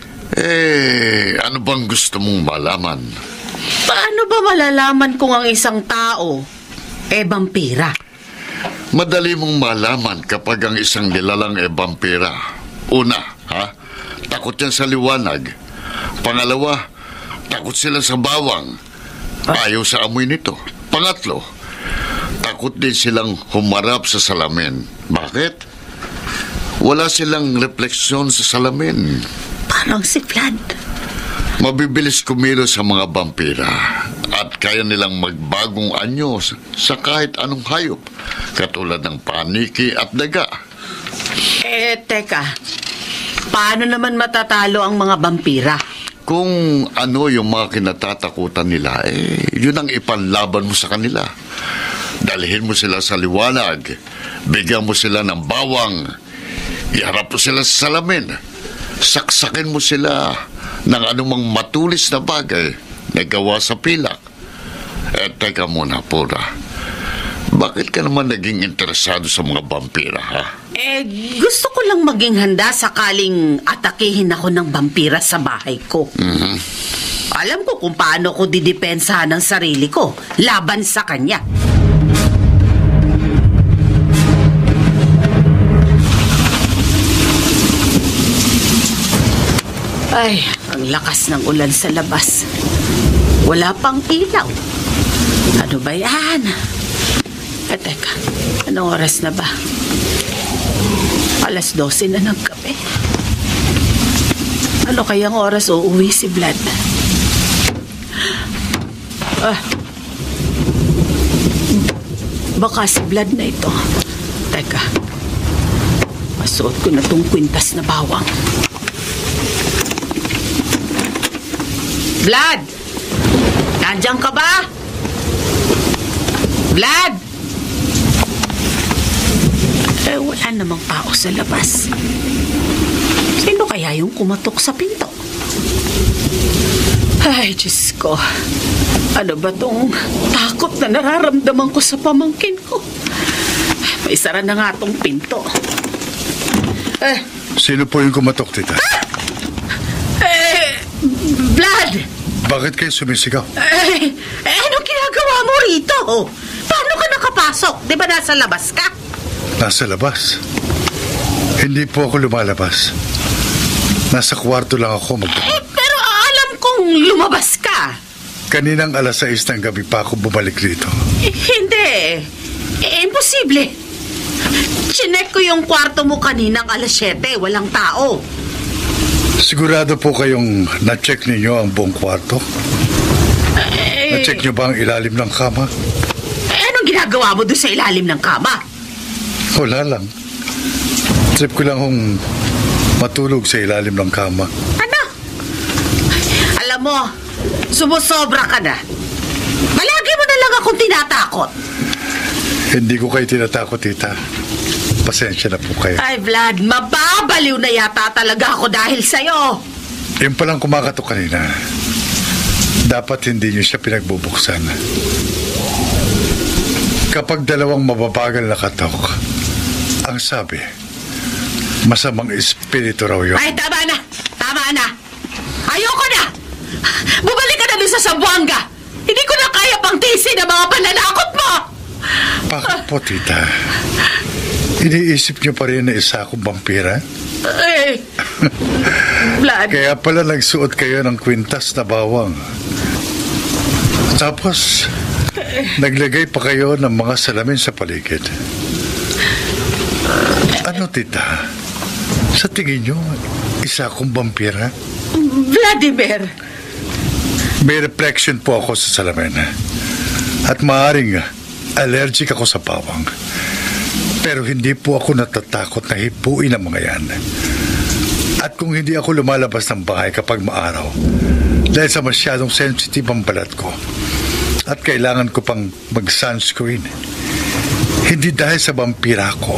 Ano bang gusto mong malaman? Paano ba malalaman kung ang isang tao vampira? Madali mong malaman kapag ang isang nilalang vampira. Una, takot yan sa liwanag. Pangalawa, takot sila sa bawang. Ayaw sa amoy nito. Pangatlo, takot din silang humarap sa salamin. Bakit? Wala silang refleksyon sa salamin. Parang si Vlad. Mabibilis kumilos sa mga vampira at kaya nilang magbagong anyo sa kahit anong hayop, katulad ng paniki at daga. Teka, paano naman matatalo ang mga vampira? Kung ano yung mga kinatatakutan nila, yun ang ipanlaban mo sa kanila. Dalhin mo sila sa liwanag, bigyan mo sila ng bawang, iharap mo sila sa salamin, saksakin mo sila ng anumang matulis na bagay na gawa sa pilak. Teka muna, Pura. Bakit ka naman naging interesado sa mga vampira, ha? Gusto ko lang maging handa sakaling atakihin ako ng vampira sa bahay ko. Alam ko kung paano ko didepensahan ang sarili ko laban sa kanya. Ay, ang lakas ng ulan sa labas. Wala pang ilaw. Ano ba yan? Teka, anong oras na ba? 12:00 na ng gabi. Ano kayang oras uuwi si Vlad? Baka si Vlad na ito. Teka, masuot ko na tong kwintas na bawang. Vlad! Nandiyan ka ba? Vlad! Wala namang tao sa labas. Sino kaya yung kumatok sa pinto? Ay, Diyos ko. Ano ba tong takot na nararamdaman ko sa pamangkin ko? May sara na nga tong pinto. Sino po yung kumatok, tita? Vlad! Bakit kayo sumisigaw? Anong ginagawa mo rito? Paano ka nakapasok? Di ba nasa labas ka? Nasa labas. Hindi po ako lumalabas. Nasa kwarto lang ako Pero alam kong lumabas ka. Kaninang 6:00 ng gabi pa ako bumalik rito. Hindi. Imposible. Chinek ko yung kwarto mo kaninang 7:00. Walang tao. Sigurado po kayong na-check ninyo ang buong kwarto? Na-check nyo ba ang ilalim ng kama? Anong ginagawa mo doon sa ilalim ng kama? Wala lang. Trip ko lang kung matulog sa ilalim ng kama. Ano? Alam mo, sumusobra ka na. Palagi mo na lang akong tinatakot. Hindi ko kayo tinatakot, tita. Pasensya na po kayo. Ay, Vlad, mababaliw na yata talaga ako dahil sa'yo. Yung palang kumakatok kanina, dapat hindi nyo siya pinagbubuksan. Kapag dalawang mababagal na katok, ang sabi, masamang espiritu raw yun. Ay, tama na! Tama na! Ayoko na! Bumalik ka na doon sa Zamboanga! Hindi ko na kaya pang tisin ang mga pananakot mo! Bakit po, tita? Iniisip nyo pa rin na isa akong vampira? Vlad. Kaya pala nagsuot kayo ng kwintas na bawang. Tapos, naglagay pa kayo ng mga salamin sa paligid. Ano, tita? Sa tingin nyo, isa akong vampira? Vladimir! May reflection po ako sa salamin. At maaaring allergic ako sa bawang. Pero hindi po ako natatakot na hipuin ang mga yan. At kung hindi ako lumalabas ng bahay kapag maaraw, dahil sa masyadong sensitive ang balat ko, at kailangan ko pang mag-sunscreen, hindi dahil sa vampira ko.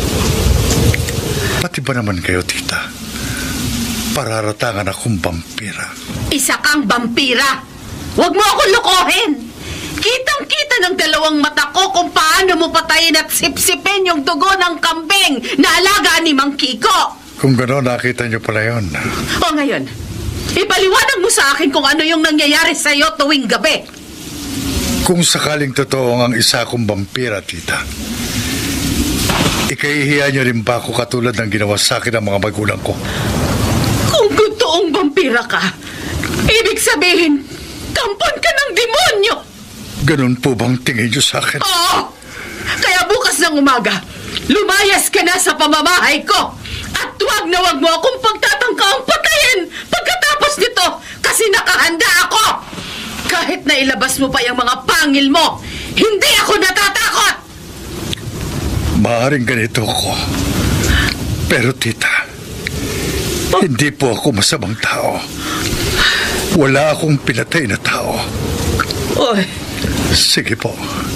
Pati ba naman kayo, tita? Pararatangan akong vampira. Isa kang vampira! Huwag mo akong lukohin! Kitang-kita ng dalawang mata ko kung paano mo patayin at sipsipin yung dugo ng kambing na alaga ni Mang Kiko. Kung gano'n, nakita niyo pala yun. O ngayon, ipaliwanag mo sa akin kung ano yung nangyayari sa'yo tuwing gabi. Kung sakaling totoo ang isa kong vampira, tita, ikahihiya niyo rin ba ako katulad ng ginawa sa akin ng mga magulang ko? Kung totoong vampira ka, ibig sabihin, kampon ka ng demonyo. Ganun po bang tingin niyo sa akin? Oo! Kaya bukas ng umaga, lumayas ka na sa pamamahay ko. At wag na wag mo akong pagtatangkaang patayin pagkatapos nito kasi nakahanda ako. Kahit na ilabas mo pa yung mga pangil mo, hindi ako natatakot. Maaaring ganito ako. Pero tita, hindi po ako masamang tao. Wala akong pinatay na tao. Oy. Sige po.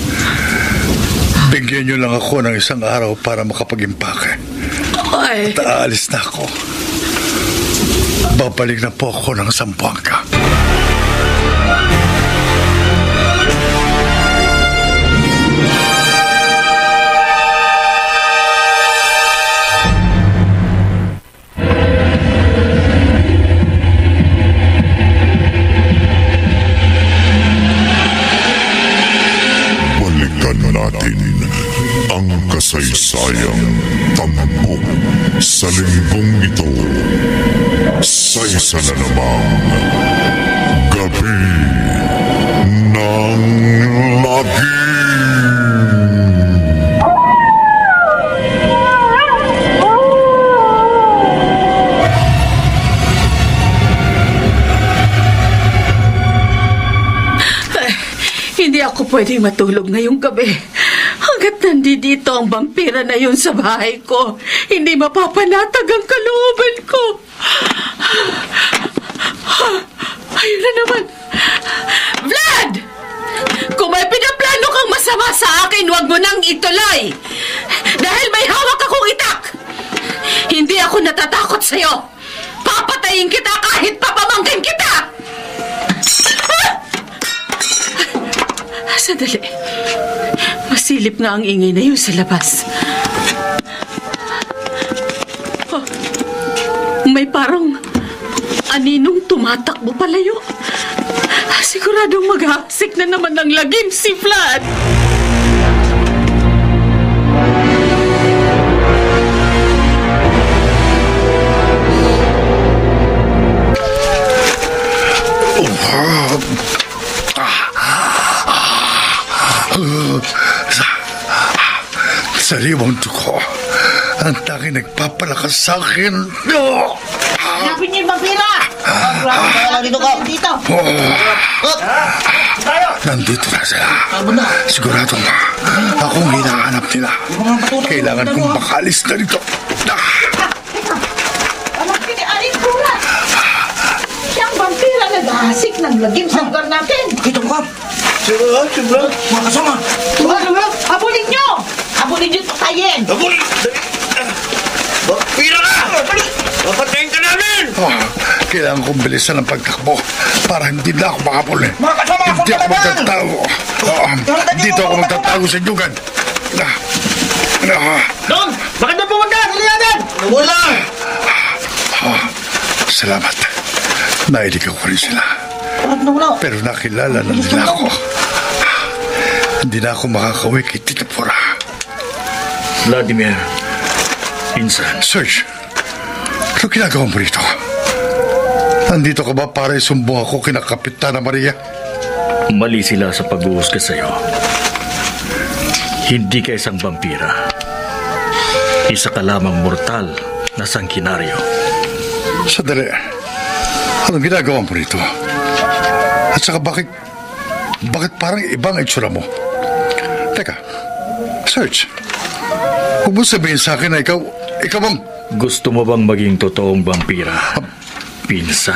Bigyan niyo lang ako ng isang araw para makapag-impake. Oy. At aalis na ako. Babalik na po ako ng Zamboanga. ang kasaysayang tampok sa linggong ito sa isa na namang Gabi ng Lagim. Hindi ako pwedeng matulog ngayong gabi. Hanggat nandito ang vampira na yun sa bahay ko, hindi mapapanatag ang kalooban ko. Ayun na naman. Vlad! Kung may pinaplano kang masama sa akin, huwag mo nang ituloy. Dahil may hawak akong itak. Hindi ako natatakot sa'yo. Papatayin kita kahit papamangkin kita. Sandali. Masilip nga ang ingay na yun sa labas. Oh, may parang aninong tumatakbo palayo. Siguradong maghahasik na naman ng lagim si Vlad. Sariwang duko. Ang tanging nagpapalakas sa akin. Hanapin niyo yung vampira! Dito ka! Dito! Nandito na sila. Siguradong akong hinahanap nila. Kailangan kong makalis na rito. Anak ni Aling Pura! Siyang vampira naghahasik ng lagim sa lugar natin! Dito ka! Siguro, mga kasama! Habulin niyo! Habulin niyo patayin! Abol! Vampira ka! Papatayin ka namin! Kailangan kong bilisan ang pagtakbo para hindi na ako makapuli. Mga kasama! Hindi ako magtatago. Dito ako magtatago sa Yugan. Don! Bakit na pumunta? Dali natin! Wala! Salamat. Nailig ako rin sila. Pero nakilala na nila ako. Hindi na ako makakauwi kay Tita Pura. Vladimir, pinsan. Serge, ano ginagawa mo rito? Nandito ka ba para isumbong ako kina Kapitana Maria? Mali sila sa pag-uusga sa'yo. Hindi ka isang vampira. Isa ka lamang mortal na sangkinaryo. Sandali. Anong ginagawa mo rito? At saka bakit parang ibang itsura mo? Teka, Serge, huwag mo sabihin sa akin na ikaw bang... Gusto mo bang maging totoong vampira, pinsan?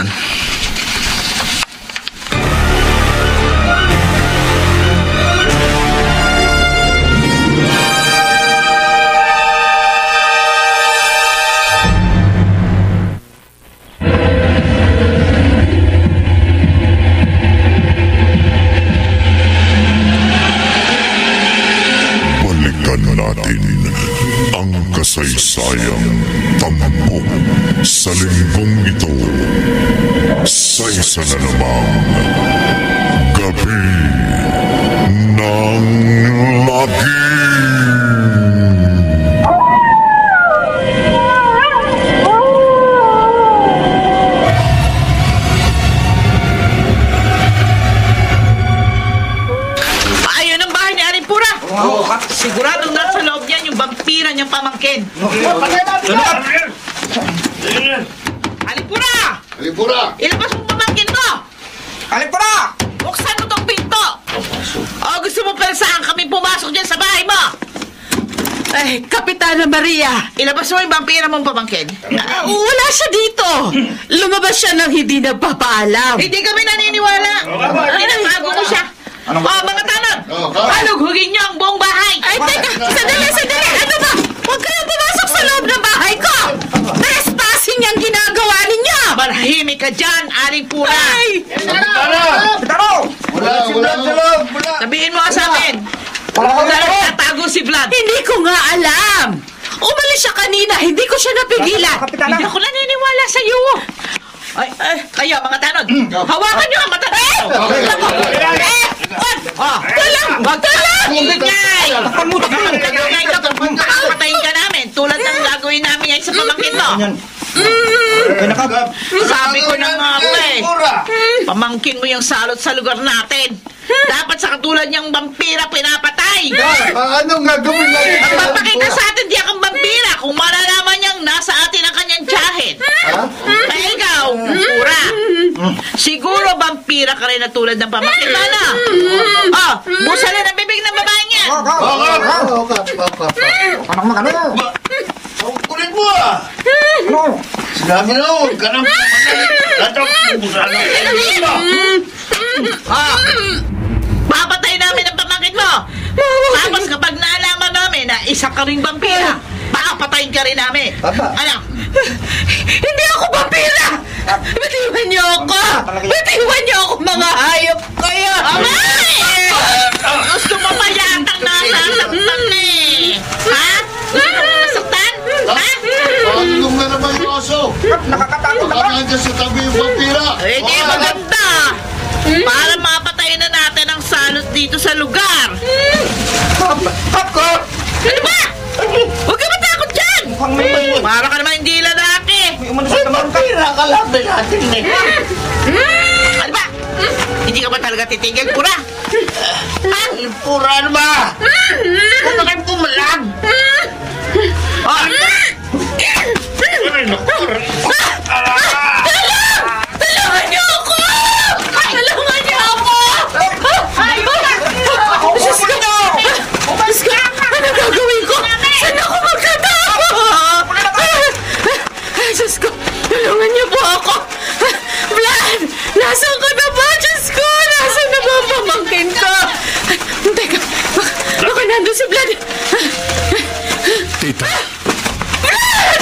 Ang kasaysayang tampok sa linggong ito sa isa na namang Gabi ng Lagim. Ayun ang bahay ni Aling Pura! Siguradong nasa loob niyan yung vampira niyang pamangkin. Aling Pura! Aling Pura! Ilabas mo pamangkin mo! Aling Pura! Buksan mo tong pinto! O gusto mo persahan kami pumasok dyan sa bahay mo? Ay, Kapitana Maria! Ilabas mo yung vampira mong pamangkin. Wala siya dito! Lumabas siya nang hindi nagpapaalam. Hindi kami naniniwala. Tinatago mo siya. Mga tanod! Alughugin niyo ang buong bahay! Ay, teka! Sandali! Ano ba? Huwag kayong pumasok sa loob ng bahay ko! Trespassing yung ginagawa ninyo! Marahimik ka dyan, Aling Pura! Ay! Wala. Sabihin mo ka sa amin. Saan nagtatago si Vlad? Hindi ko nga alam! Umalis siya kanina, hindi ko siya napigilan! Hindi ako naniniwala sa iyo. Ay, kayo, mga tanod. Hawakan niyo ang mata. Wag ka lang! Ingay! Patayin ka namin tulad ng gagawin namin ngayon sa pamangkin mo. Sabi ko na nga po pamangkin mo yung salot sa lugar natin. Dapat sa katulad niyang vampira pinapatay. Anong gagawin natin? Magpapakita sa atin di akong vampira kung malalaman niyang nasa atin ang kanyang tiyahin. Kaya ikaw, Pura, siguro vampira ka rin na tulad ng pamangkin mo, ano? Busalin ang bibig ng babae niya. Kulit mo Sinabi na huwag ka nang papatay namin ang pamangkin mo. Tapos kapag naalaman namin na isa ka ring vampira, papatayin ka rin namin. Ano? Hindi ako vampira! Bitiwan niyo ako! Bitiwan niyo ako, mga hayop kayo! Gusto mo pa yatang nasasaktan eh! Ha? Gusto mo nasaktan? Ha? Pagulong na naman yung aso. Nakakatakot Baka nandiyan sa tabi yung vampira. Hindi maganda! Para mapatayin na natin ang salot dito sa lugar! Popcorn! Ano ba? Huwag ka matakot dyan! Para ka naman hindi lalaki! Vampira ka lang natin Ano ba? Hindi ka ba talaga titigil, Pura? Pura ano ba? Huwag na kayo pumalag! Tulungan niyo ako! Tulungan niyo ako! Diyos ko! Diyos ko! Ano gagawin ko? Saan ako magkatago? Diyos ko! Tulungan niyo po ako! Vlad! Nasaan ka na ba? Diyos ko! Nasaan na ba ang pamangkin ko? Teka! Baka nandun si Vlad! Tita. Vlad!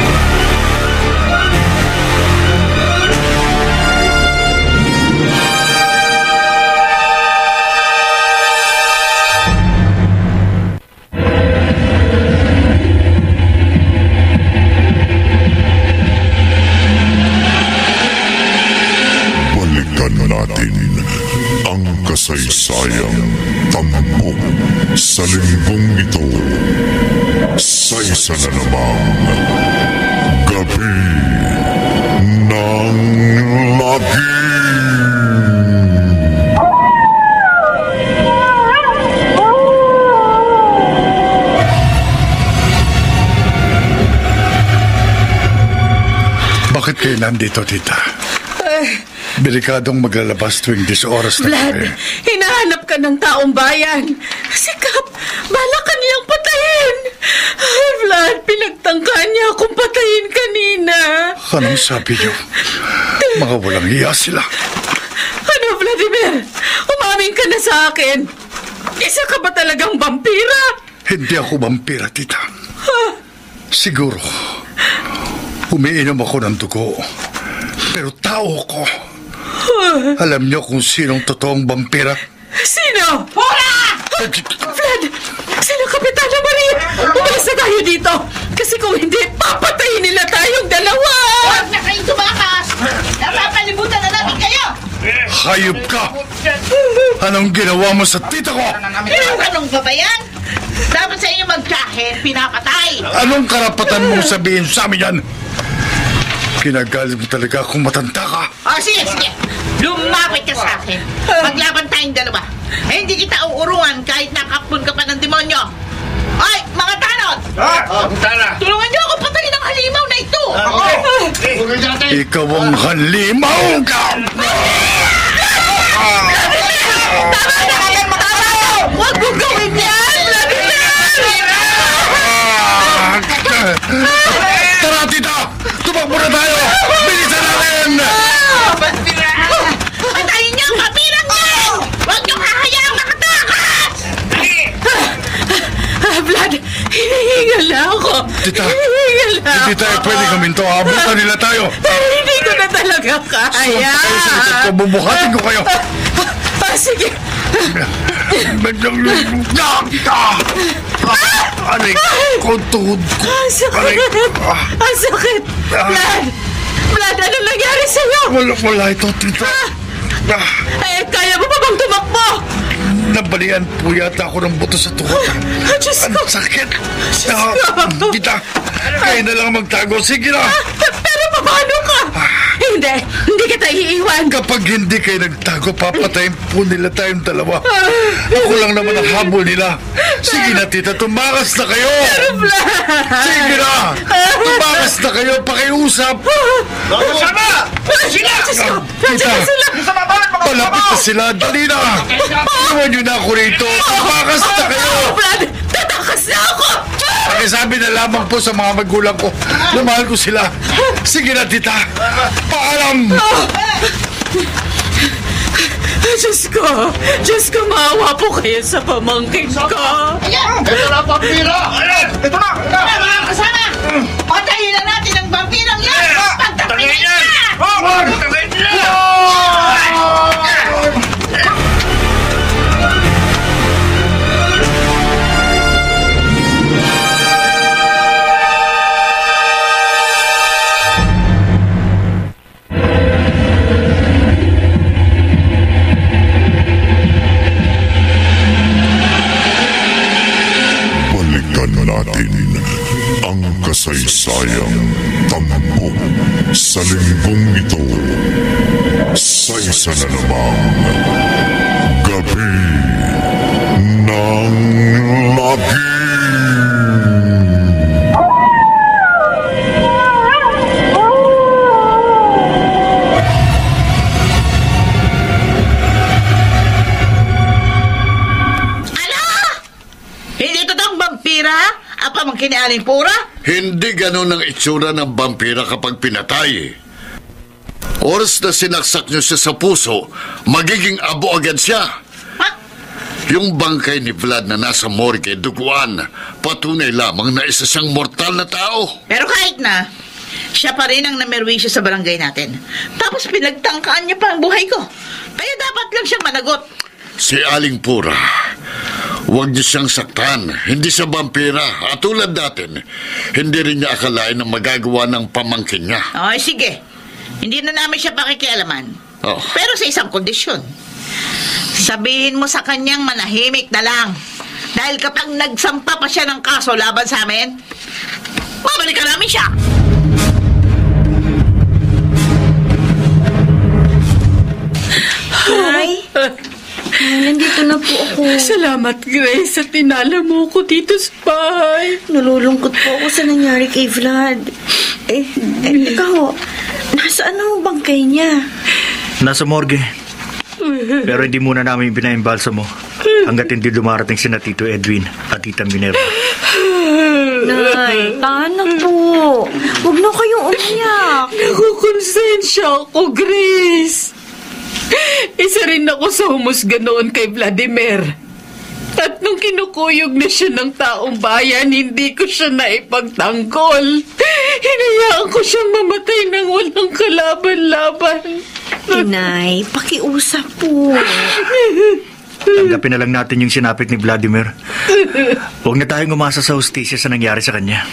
Balikan natin ang kasaysayang tampok sa linggong ito sa isa na namang Gabi ng Lagim. Bakit kayo nandito, tita? Delikadong maglalabas tuwing 10 oras na Vlad, kami. hinahanap ka ng taong bayan. Sikap, balak ka niyang patayin. Ay, Vlad, pinagtangkaan niya akong patayin kanina. Anong sabi niyo? Mga walang hiya sila. Ano, Vladimir? Umamin ka na sa akin. Isa ka ba talagang vampira? Hindi ako vampira, tita. Siguro, umiinom ako ng dugo. Pero tao ko. Alam niyo kung sinong totoong vampira? Sino? Pura! Vlad, sino Kapitana Maria? Umalis na tayo dito. Kasi kung hindi, papatayin nila tayong dalawa. Huwag na kayong tumakas! Napapalibutan na natin kayo! Hayop ka! Anong ginawa mo sa tita ko? Anong ba yan? Dapat sa inyo magtsahe, pinapatay! Anong karapatan mong sabihin sa amin yan? Kinagalit mo talaga kung matanda ka. Sige. Lumapit ka sa akin. Maglaban tayong dalawa. Hindi kita uurungan kahit nakapun ka pa ng demonyo. Ay, mga tanod! Tulungan niyo ako patayin ang halimaw na ito! Ikaw ang halimaw ka! Huwag mo gawin yan, Vladimir! Tara, tita! Tumakbo na tayo! Bilisan natin! Patayin niyo ang kapilang niyo! Huwag niyo hahayaang makatakas! Vlad, hinihingal na ako. Tita, hinihingal na ako. hindi tayo pwede kaminto. Abutan nila tayo. Pero hindi ko na talaga kaya. Kayo sa likod ko, bubuhatin ko kayo. Sige. Aray ko, tuhod ko. Ang sakit. Ang sakit. Vlad, ano nangyari sa'yo? Wala ito, tita. Kaya mo pa bang tumakbo? Nabalian po yata ako ng buto sa tuhod. Diyos Ang ko! sakit. Diyos ko! Tita, kayo na lang magtago. Sige na. Pero paano ka? Hindi kita iiwan. Kapag hindi kayo nagtago, papatayin po nila tayong dalawa. Ako lang naman ang habol nila. Sige na, tita, tumakas na kayo. Sige na. Tumakas na kayo, pakiusap. Sama! Sila! Tita, palapit na sila. Dali na. Iwan nyo na ako rito. Tumakas na kayo. Vlad, tatakas na ako. Pakisabi na lamang po sa mga magulang ko na mahal ko sila. Sige na, tita. Paalam! Diyos ko, maawa po kayo sa pamangkin ko. Ito na, vampira! Ito na! Mga kasama! Patayin na natin ang vampirang yan! Pagtapayin na! Pagtapayin na! Natin ang kasaysayang tampok sa linggong ito. Sa isa na namang Gabi ng Lagim. Pamangkin ni Aling Pura? Hindi ganun ang itsura ng vampira kapag pinatay. Oras na sinaksak niyo siya sa puso, magiging abo agad siya. Ha? Yung bangkay ni Vlad na nasa morgue, duguan, patunay lamang na isa siyang mortal na tao. Pero kahit na, siya pa rin ang namerwisyo sa barangay natin. Tapos pinagtangkaan niya pa ang buhay ko. Kaya dapat lang siyang managot. Si Aling Pura, huwag niyo siyang saktan. Hindi siya vampira. At tulad natin, hindi rin niya akalain na magagawa ng pamangkin niya. Ay, sige. Hindi na namin siya pakikialaman. Oh. Pero sa isang kondisyon. Sabihin mo sa kanyang manahimik na lang. Dahil kapag nagsampa pa siya ng kaso laban sa amin, babalikan namin siya. Hi. Nandito na po ako. Salamat, Grace, at tinala mo ko dito sa bahay. Nalulungkot po ako sa nangyari kay Vlad. Ikaw, nasaan ang bangkay niya? Nasa morgue. Pero hindi muna namin pinaimbalsa mo hanggat hindi dumarating si na Tito Edwin at Tita Minerva. Nay, tahan na po. Huwag na kayong umiyak. Nakukonsensya ako, Grace. Isa rin ako sa humusga noon kay Vladimir. At nung kinukuyog na siya ng taong bayan, hindi ko siya naipagtanggol. Hinayaan ko siyang mamatay nang walang kalaban-laban. Nay, pakiusap po. Tanggapin na lang natin yung sinapit ni Vladimir. Huwag na tayong umasa sa hustisya sa nangyari sa kanya.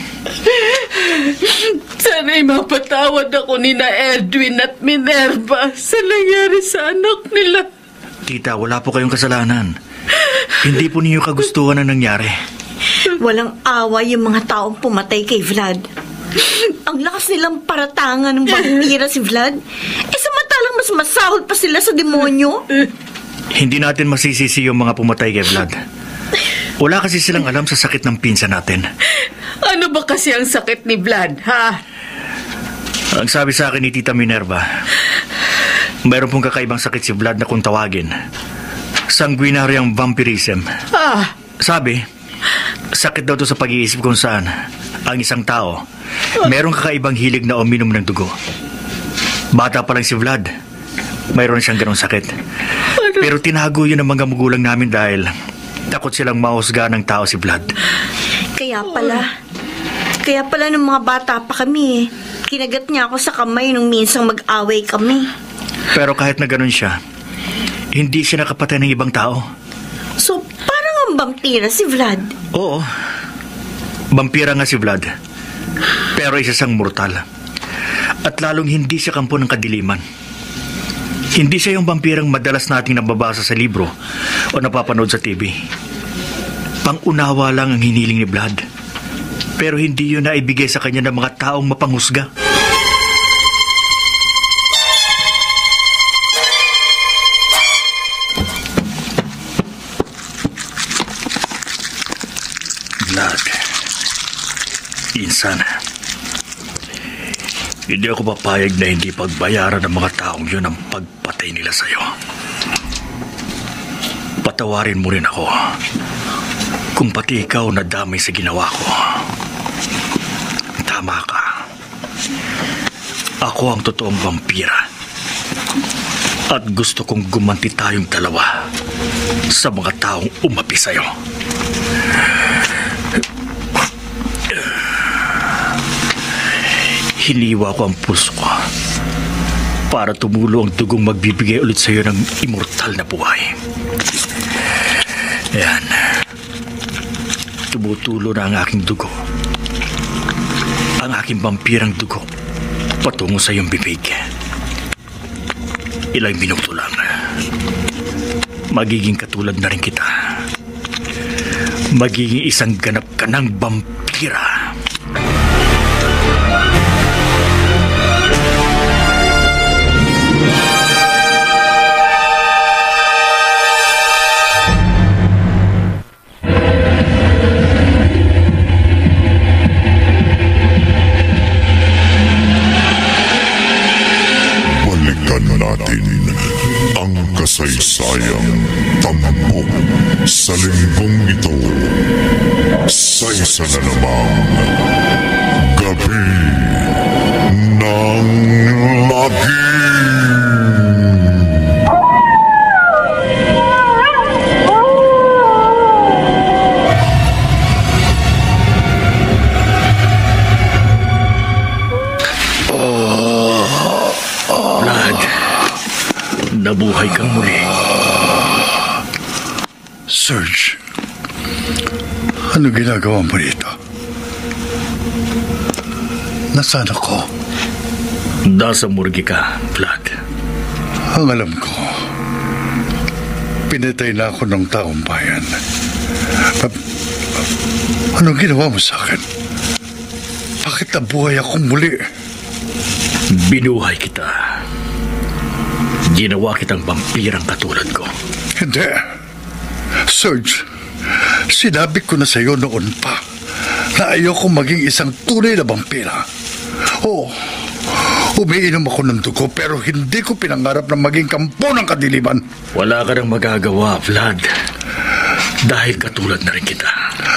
Sana'y mapatawad ako ni na Edwin at Minerva sa nangyari sa anak nila. Tita, wala po kayong kasalanan. Hindi po ninyo kagustuhan ang nangyari. Walang awa yung mga taong pumatay kay Vlad. Ang lakas nilang paratangan ng vampira si Vlad. Samantalang mas masahol pa sila sa demonyo. Hindi natin masisisi yung mga pumatay kay Vlad. Wala kasi silang alam sa sakit ng pinsa natin. Ano ba kasi ang sakit ni Vlad, ha? Ang sabi sa akin ni Tita Minerva, mayroon pong kakaibang sakit si Vlad na kung tawagin sanguinaryang vampirism. Sabi, sakit daw to sa pag-iisip kung saan ang isang tao mayroong kakaibang hilig na uminom ng dugo. Bata pa lang si Vlad, mayroon siyang ganong sakit. Pero tinago yun ng mga magulang namin dahil takot silang mahusga ng tao si Vlad. Kaya pala nung mga bata pa kami, kinagat niya ako sa kamay nung minsang mag-away kami. Pero kahit na ganun siya, hindi siya nakapatay ng ibang tao. So, parang ang vampira si Vlad? Oo. Vampira nga si Vlad. Pero isa siyang mortal. At lalong hindi siya kampo ng kadiliman. Hindi siya yung vampirang madalas nating nababasa sa libro o napapanood sa TV. Pang-unawa lang ang hiniling ni Vlad. Pero hindi yun naibigay sa kanya ng mga taong mapanghusga. Vlad, insan, hindi ako papayag na hindi pagbayaran ng mga taong yun ang pagpatay nila sa'yo. Patawarin mo rin ako kung pati ikaw nadamay sa ginawa ko. Tama ka. Ako ang totoong vampira. At gusto kong gumanti tayong dalawa sa mga taong umapi sa'yo. Hiniwa ko ang puso ko para tumulo ang dugong magbibigay ulit sa iyo ng immortal na buhay. Ayan. Tumutulo na ang aking dugo. Ang aking vampirang dugo patungo sa iyong bibig. Ilang minuto lang. Magiging katulad na rin kita. Magiging isang ganap ka ng vampira. Ang kasaysayang tampok sa linggong ito sa isa na namang Gabi ng Lagim. Nabuhay kang muli. Serge, ano ginagawa mo rito? Nasaan ako? Nasa morgue ka, Vlad. Ang alam ko, pinatay na ako ng taong bayan. Anong ginawa mo sa akin? Bakit nabuhay ako muli? Binuhay kita. Ginawa kitang vampirang katulad ko. Hindi. Serge, sinabi ko na sa iyo noon pa na ayoko maging isang tunay na vampira. Oo, umiinom ako ng dugo pero hindi ko pinangarap na maging kampo ng kadiliman. Wala ka nang magagawa, Vlad. Dahil katulad na rin kita.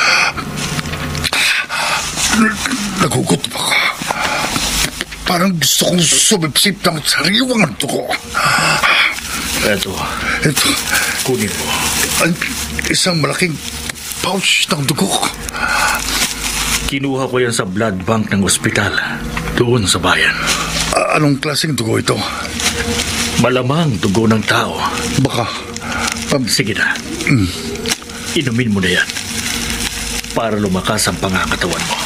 Nagugutom ako. Parang gusto kong sumipsip ng sariwang dugo. Ito, kunin mo. Isang malaking pouch ng dugo. Kinuha ko yan sa blood bank ng ospital, doon sa bayan. Anong klaseng dugo ito? Malamang dugo ng tao. Baka... Sige na. Inumin mo na yan para lumakas ang pangangatawan mo.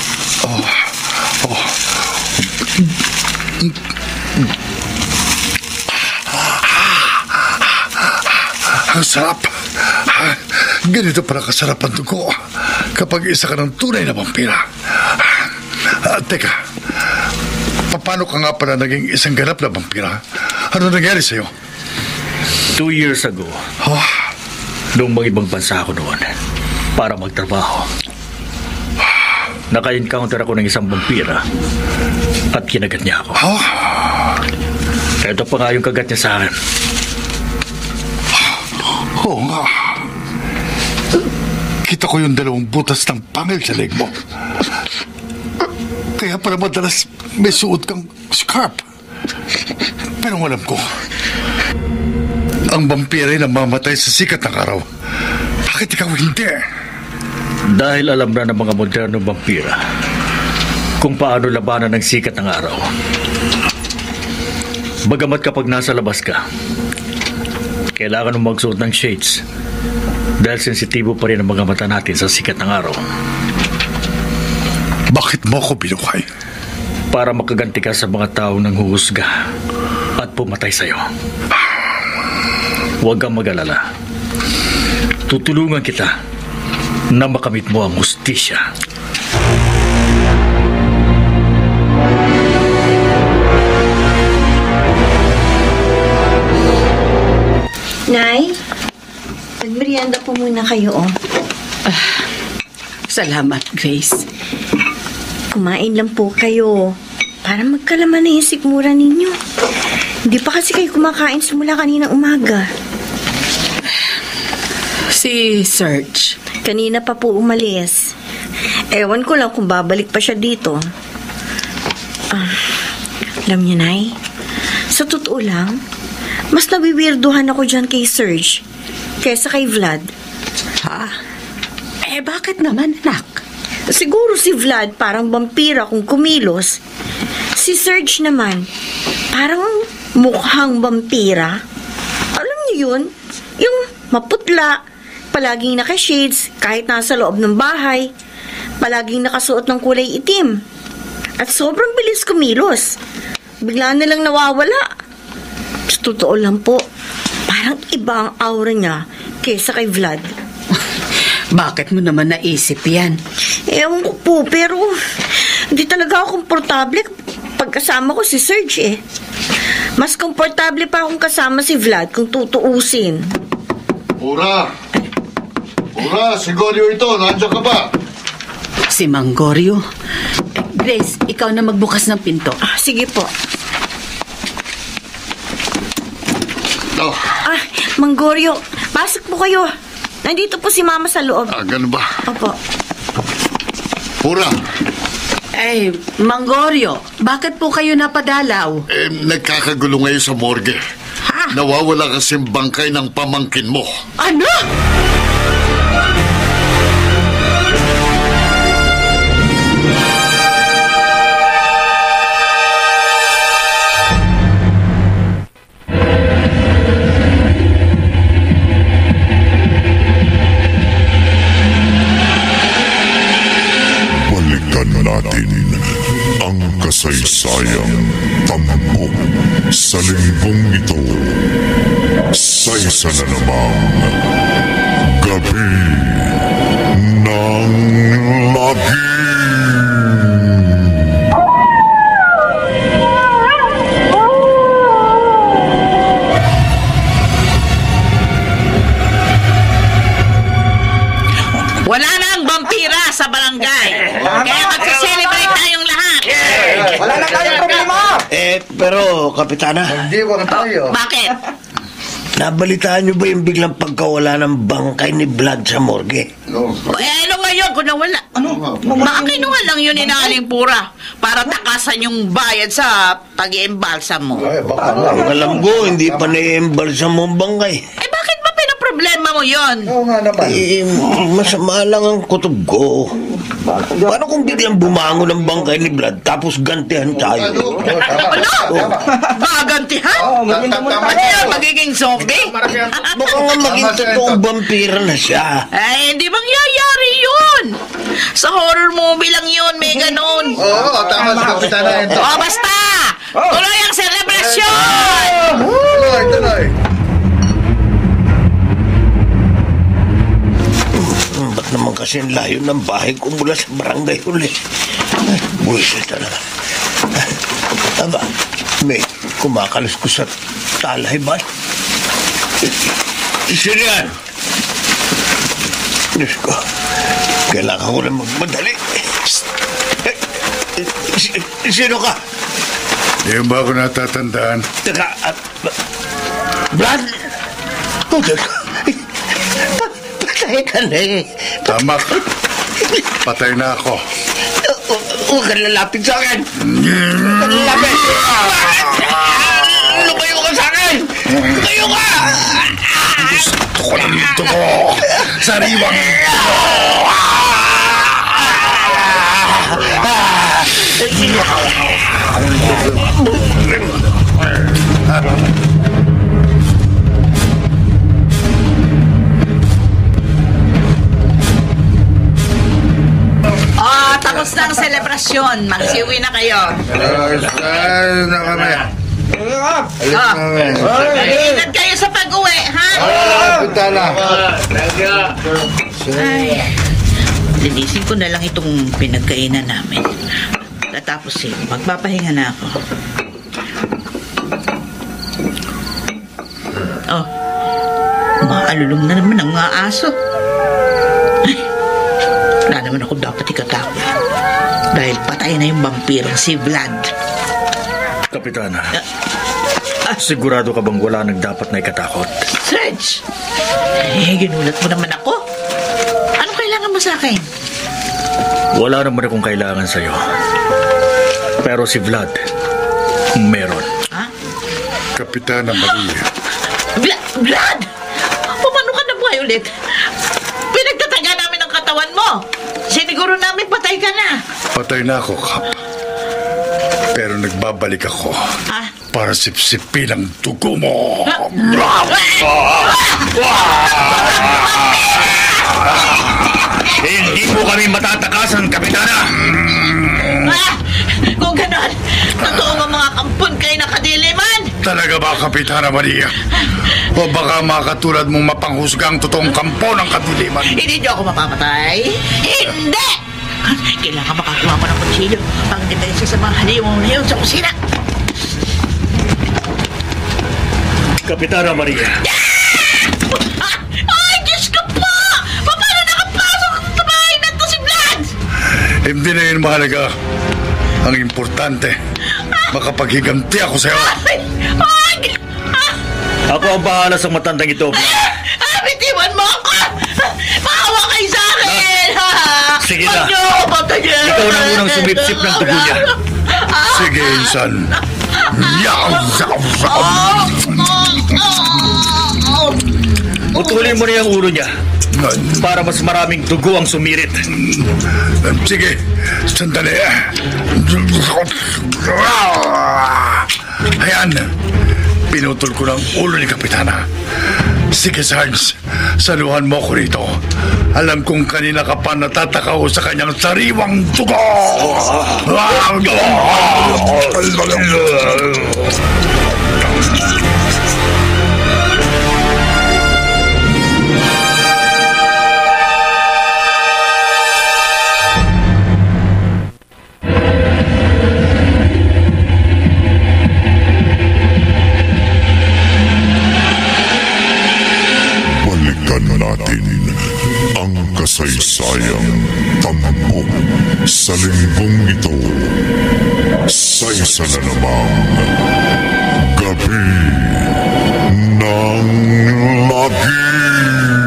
Ang sarap. Ganito pala kasarap ang dugo kapag isa ka ng tunay na vampira. Teka, paano ka nga pala naging isang ganap na vampira? Ano nangyari sa'yo? 2 years ago, noong mga ibang bansa ako noon para magtrabaho, naka-encounter ako ng isang vampira at kinagat niya ako. Ito pa nga yung kagat niya sa akin. Oo nga. Kita ko yung 2 butas ng pangil sa leg mo. Kaya pala madalas may suot kang scarf. Pero alam ko, ang vampira ay namamatay sa sikat ng araw. Bakit ikaw hindi? Dahil alam na ng mga modernong vampira kung paano labanan ng sikat ng araw. Bagamat kapag nasa labas ka, kailangan mong magsuot ng shades dahil sensitibo pa rin ang mga mata natin sa sikat ng araw. Bakit mo ako binuhay? Para makaganti ka sa mga taong nanghuhusga at pumatay sa'yo. Huwag kang mag-alala. Tutulungan kita na makamit mo ang hustisya. Nay, magmerienda po muna kayo, oh. Salamat, Grace. Kumain lang po kayo para magkalaman na yung sikmura ninyo. Hindi pa kasi kayo kumakain simula kaninang umaga. Si Serge. Kanina pa po umalis. Ewan ko lang kung babalik pa siya dito. Alam niyo, Nay, sa totoo lang, mas nabiwirduhan ako dyan kay Serge kesa kay Vlad. Ha? Bakit naman, anak? Siguro si Vlad parang vampira kung kumilos. Si Serge naman, parang mukhang vampira. Alam niyo yun? Yung maputla, palaging naka-shades kahit nasa loob ng bahay, palaging nakasuot ng kulay itim. At sobrang bilis kumilos. Bigla na lang nawawala. Sa totoo lang po, parang iba ang aura niya kaysa kay Vlad. Bakit mo naman naisip yan? Ewan ko po, pero hindi talaga ako komportable pagkasama ko si Serge eh. Mas komportable pa akong kasama si Vlad kung tutuusin. Pura! Pura, si Goryo ito. Nandiyan ka ba? Si Mangorio. Grace, ikaw na magbukas ng pinto. Sige po. Oh. Mangorio, pasok po kayo. Nandito po si Mama sa loob. Ganun ba? Opo. Pura! Mangorio, bakit po kayo napadalaw? Nagkakagulo ngayon sa morgue. Ha? Nawawala kasing bangkay ng pamangkin mo. Ano? Natin ang kasaysayang tampok sa linggong ito sa isa na namang Gabi ng Lagim. Wala na ang vampira sa barangay. Kaya magsa-celebrate tayong lahat. Wala na tayong problema. Pero, Kapitana, Hindi ko tayo. Bakit? nabalitaan niyo ba yung biglang pagkawala ng bangkay ni Vlad sa morgue? No. Ano ngayon kung nawala? Baka kinuha lang yun ni Aling Pura para takasan yung bayad sa pag-iimbalsa mo. Ang alam ko, hindi pa na-embalsa mo ang bangkay. Bakit ba pinaproblema mo yun? Oo nga naman. Masama lang ang kutob ko. Paano kung biglang bumangon ang bangkay ni Vlad tapos gantihan tayo? Ano? Gagantihan? Ano yan, magiging zombie? Baka nga maging totoong vampira na siya. Hindi mangyayari yun. Sa horror movie lang yun, may ganun. Oo, tama si Kapitana ito. Basta! Tuloy ang selebrasyon! Tuloy. Ba't naman kasi ang layo ng bahay ko mula sa barangay uli? Buwisit talaga. Aba, may kumakalas ko sa talay ba? Sino yan? Diyos ko, kailangan ko na magmadali. Sino ka? Di ba ako natatandaan? Teka, Brad? Teka, patay ka na eh. Tama ka. Patay na ako. Huwag ka lalapit sa akin. Huwag ka lalapit. Lumayo ka sa akin. Lumayo ka. Gusto ko lang ito ko. Sariwang ito. Tapos na ang selebrasyon. Magsiuwi na kayo. Na kami. Ingat kayo sa pag-uwi, ha? Kapitana. Ay, linisin ko na lang itong pinagkainan namin. Tapos magpapahinga na ako. Oh, maalulong na naman ang mga aso. Ay, wala naman ako dapat ikatakot. Dahil patay na yung vampirang si Vlad. Kapitana, sigurado ka bang wala nang dapat na ikatakot? Serge! Ginulat mo naman ako. Ano kailangan mo sa akin? Wala naman akong kailangan sa'yo. Pero si Vlad, meron. Ha? Kapitana Maria. Vlad! Pumano ka na buhay ulit? Pinagtataga namin ang katawan mo. Siniguro namin patay ka na. Patay na ako, Kap. Pero nagbabalik ako para sipsipin ang dugo mo. Hindi mo kami matatakasan, Kapitana! Kung ganon, totoo nga mga kampon kayo nakadiliman. Talaga ba, Kapitana Maria? O baka makatulad mong mapanghusgang totoong kampo ng kadiliman? Hindi niyo ako mapapatay. Hindi! Kailangan makakuha ko ng kutsilyo pang depensa sa mga haliwang-haliw sa kusina. Kapitana Maria. Ay, Diyos ko po! Paano nakapasok sa bahay na to si Vlad? Hindi na yun mahalaga. Ang importante, makapaghiganti ako sa'yo. Ako ang bahala sa matandang ito. Bitiwan mo ako! Maawa kayo sa akin! Sige na. Patayin! Ikaw na munang sumipsip ng dugo niya. Sige, insan. Putulin mo na yung ulo niya para mas maraming dugo ang sumirit. Sige, sandali. Ayan, pinutol ko ng ulo ni Kapitana. Sige, Sarge, saluhan mo ko rito. Alam kong kanina ka pa natatakaw sa kanyang sariwang dugo. Natin ang kasaysayang tampok sa linggong ito. Sa isa na namang gabi ng Lagim.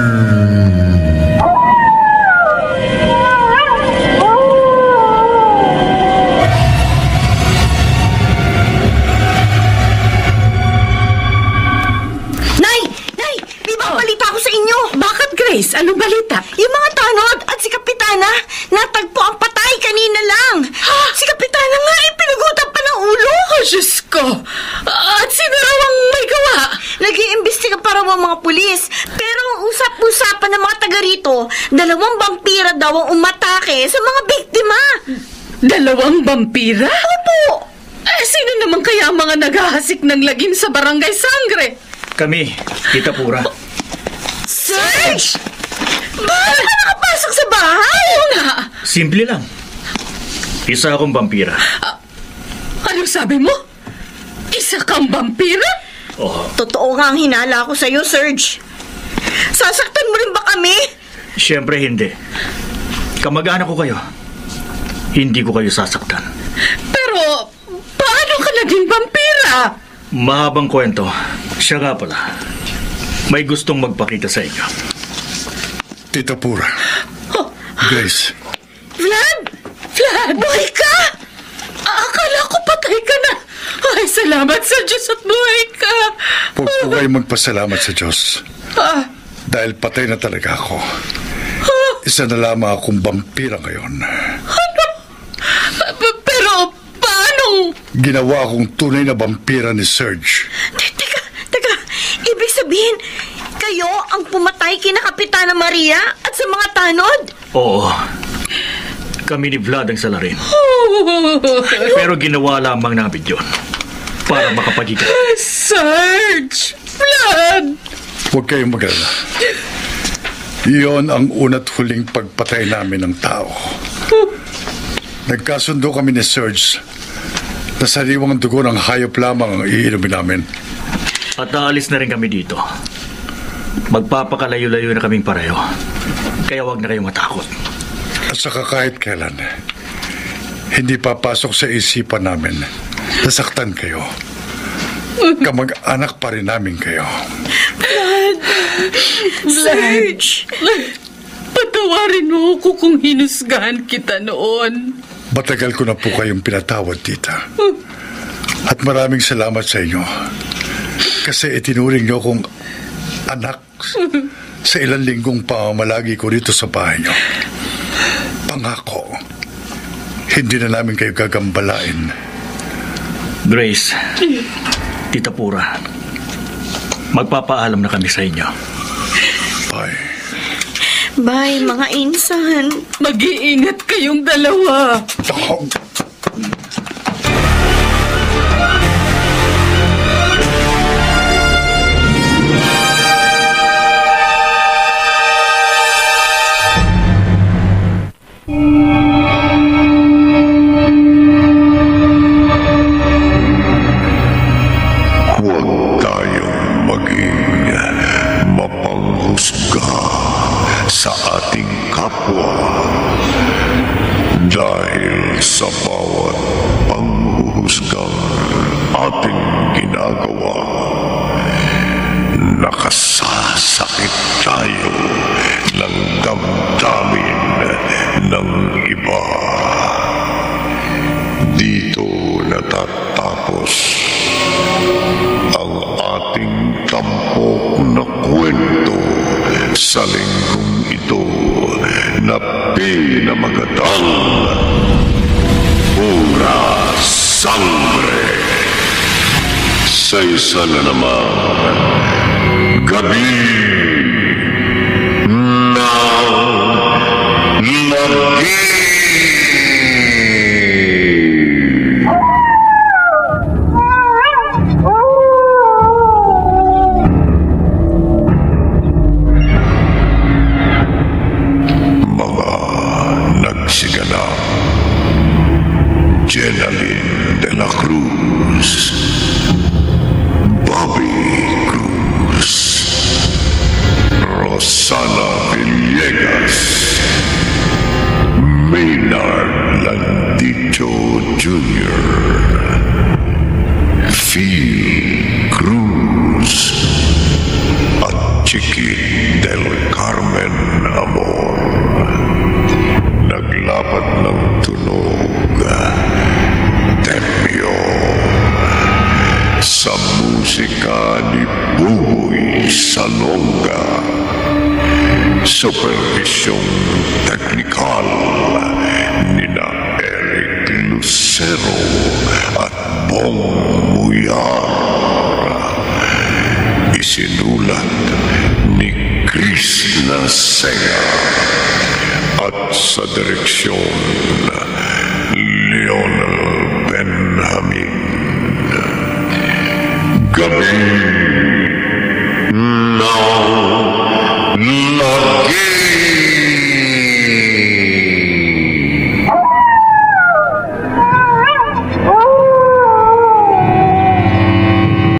Grace, anong balita? Yung mga tanod at si Kapitana, natagpo ang patay kanina lang. Si Kapitana nga ay pinugutan pa ng ulo. Oh, Diyos ko! At sino raw ang may gawa? Nag-iimbestiga pa raw ang mga pulis. Pero ang usap-usapan ng mga taga rito, 2 vampira daw ang umatake sa mga biktima. 2 vampira? Opo. Sino naman kaya ang mga naghahasik ng lagim sa Barangay Sangre? Kami, Tita Pura. Serge! Bakit ka nakapasok sa bahay? Oo nga. Simple lang. Isa akong vampira. Ano sabi mo? Isa kang vampira? Oh, Totoo nga ang hinala ko sa'yo, Serge. Sasaktan mo rin ba kami? siyempre hindi. Kamag-anak ko kayo. Hindi ko kayo sasaktan. Pero, paano ka naging vampira? Mahabang kwento. Siya nga pala. May gustong magpakita sa inyo. Tita Pura. Grace. Vlad! Vlad! Buhay ka! Akala ko patay ka na. Ay, salamat sa Diyos at buhay ka. Huwag po kayo magpasalamat sa Diyos. Dahil patay na talaga ako. Isa na lamang akong vampira ngayon. Ano? Pero, paano? Ginawa akong tunay na vampira ni Serge. Teka. Ibig sabihin, kayo ang pumatay kina Kapitana Maria at sa mga tanod? Oo. Kami ni Vlad ang salarin. Pero ginawa lamang namin yun. para makapagitan. Sarge! Vlad! Huwag kayong mag-alala. Iyon ang una't huling pagpatay namin ng tao. Nagkasundo kami ni Serge na sariwang dugo ng hayop lamang ang iinumin namin. At aalis na rin kami dito. Magpapakalayo-layo na kaming pareho. Kaya wag na kayong matakot. At saka kahit kailan, hindi papasok sa isipan namin nasaktan kayo. Kamag-anak pa rin namin kayo. Serge! Patawarin mo ako kung hinusgahan kita noon. Matagal ko na po kayong pinatawad, tita. At maraming salamat sa inyo. Kasi itinuring niyo kong anak sa ilang linggong pamamalagi ko dito sa bahay niyo. Pangako, hindi na namin kayo gagambalain. Grace, Tita Pura, magpapaalam na kami sa inyo. Bye. Bye, mga insan. Mag-iingat kayong dalawa. Huwag tayong maging mapanghusga sa ating kapwa dahil sa bawat panghuhusgang ating ginagawa, nakasasakit tayo ng damdamin ng iba. Dito natatapos ang ating tampok na kwento sa linggong ito na pinamagatang Pura Sangre. Sa isa na naman, Gabi ng Lagim. Jenaline de la Cruz, Bobby Cruz, Rosana Villegas, Maynard Landicho Jr., Phil Cruz, at Chiquit del Carmen Amor. Naglapat ng tunog, Tempio, sa musika ni Buboy Salonga, supervisyong teknikal ni na Eric Lucero at Bong Muyar, isinulat ni Chris Nasenga, at sa direksyon Leonel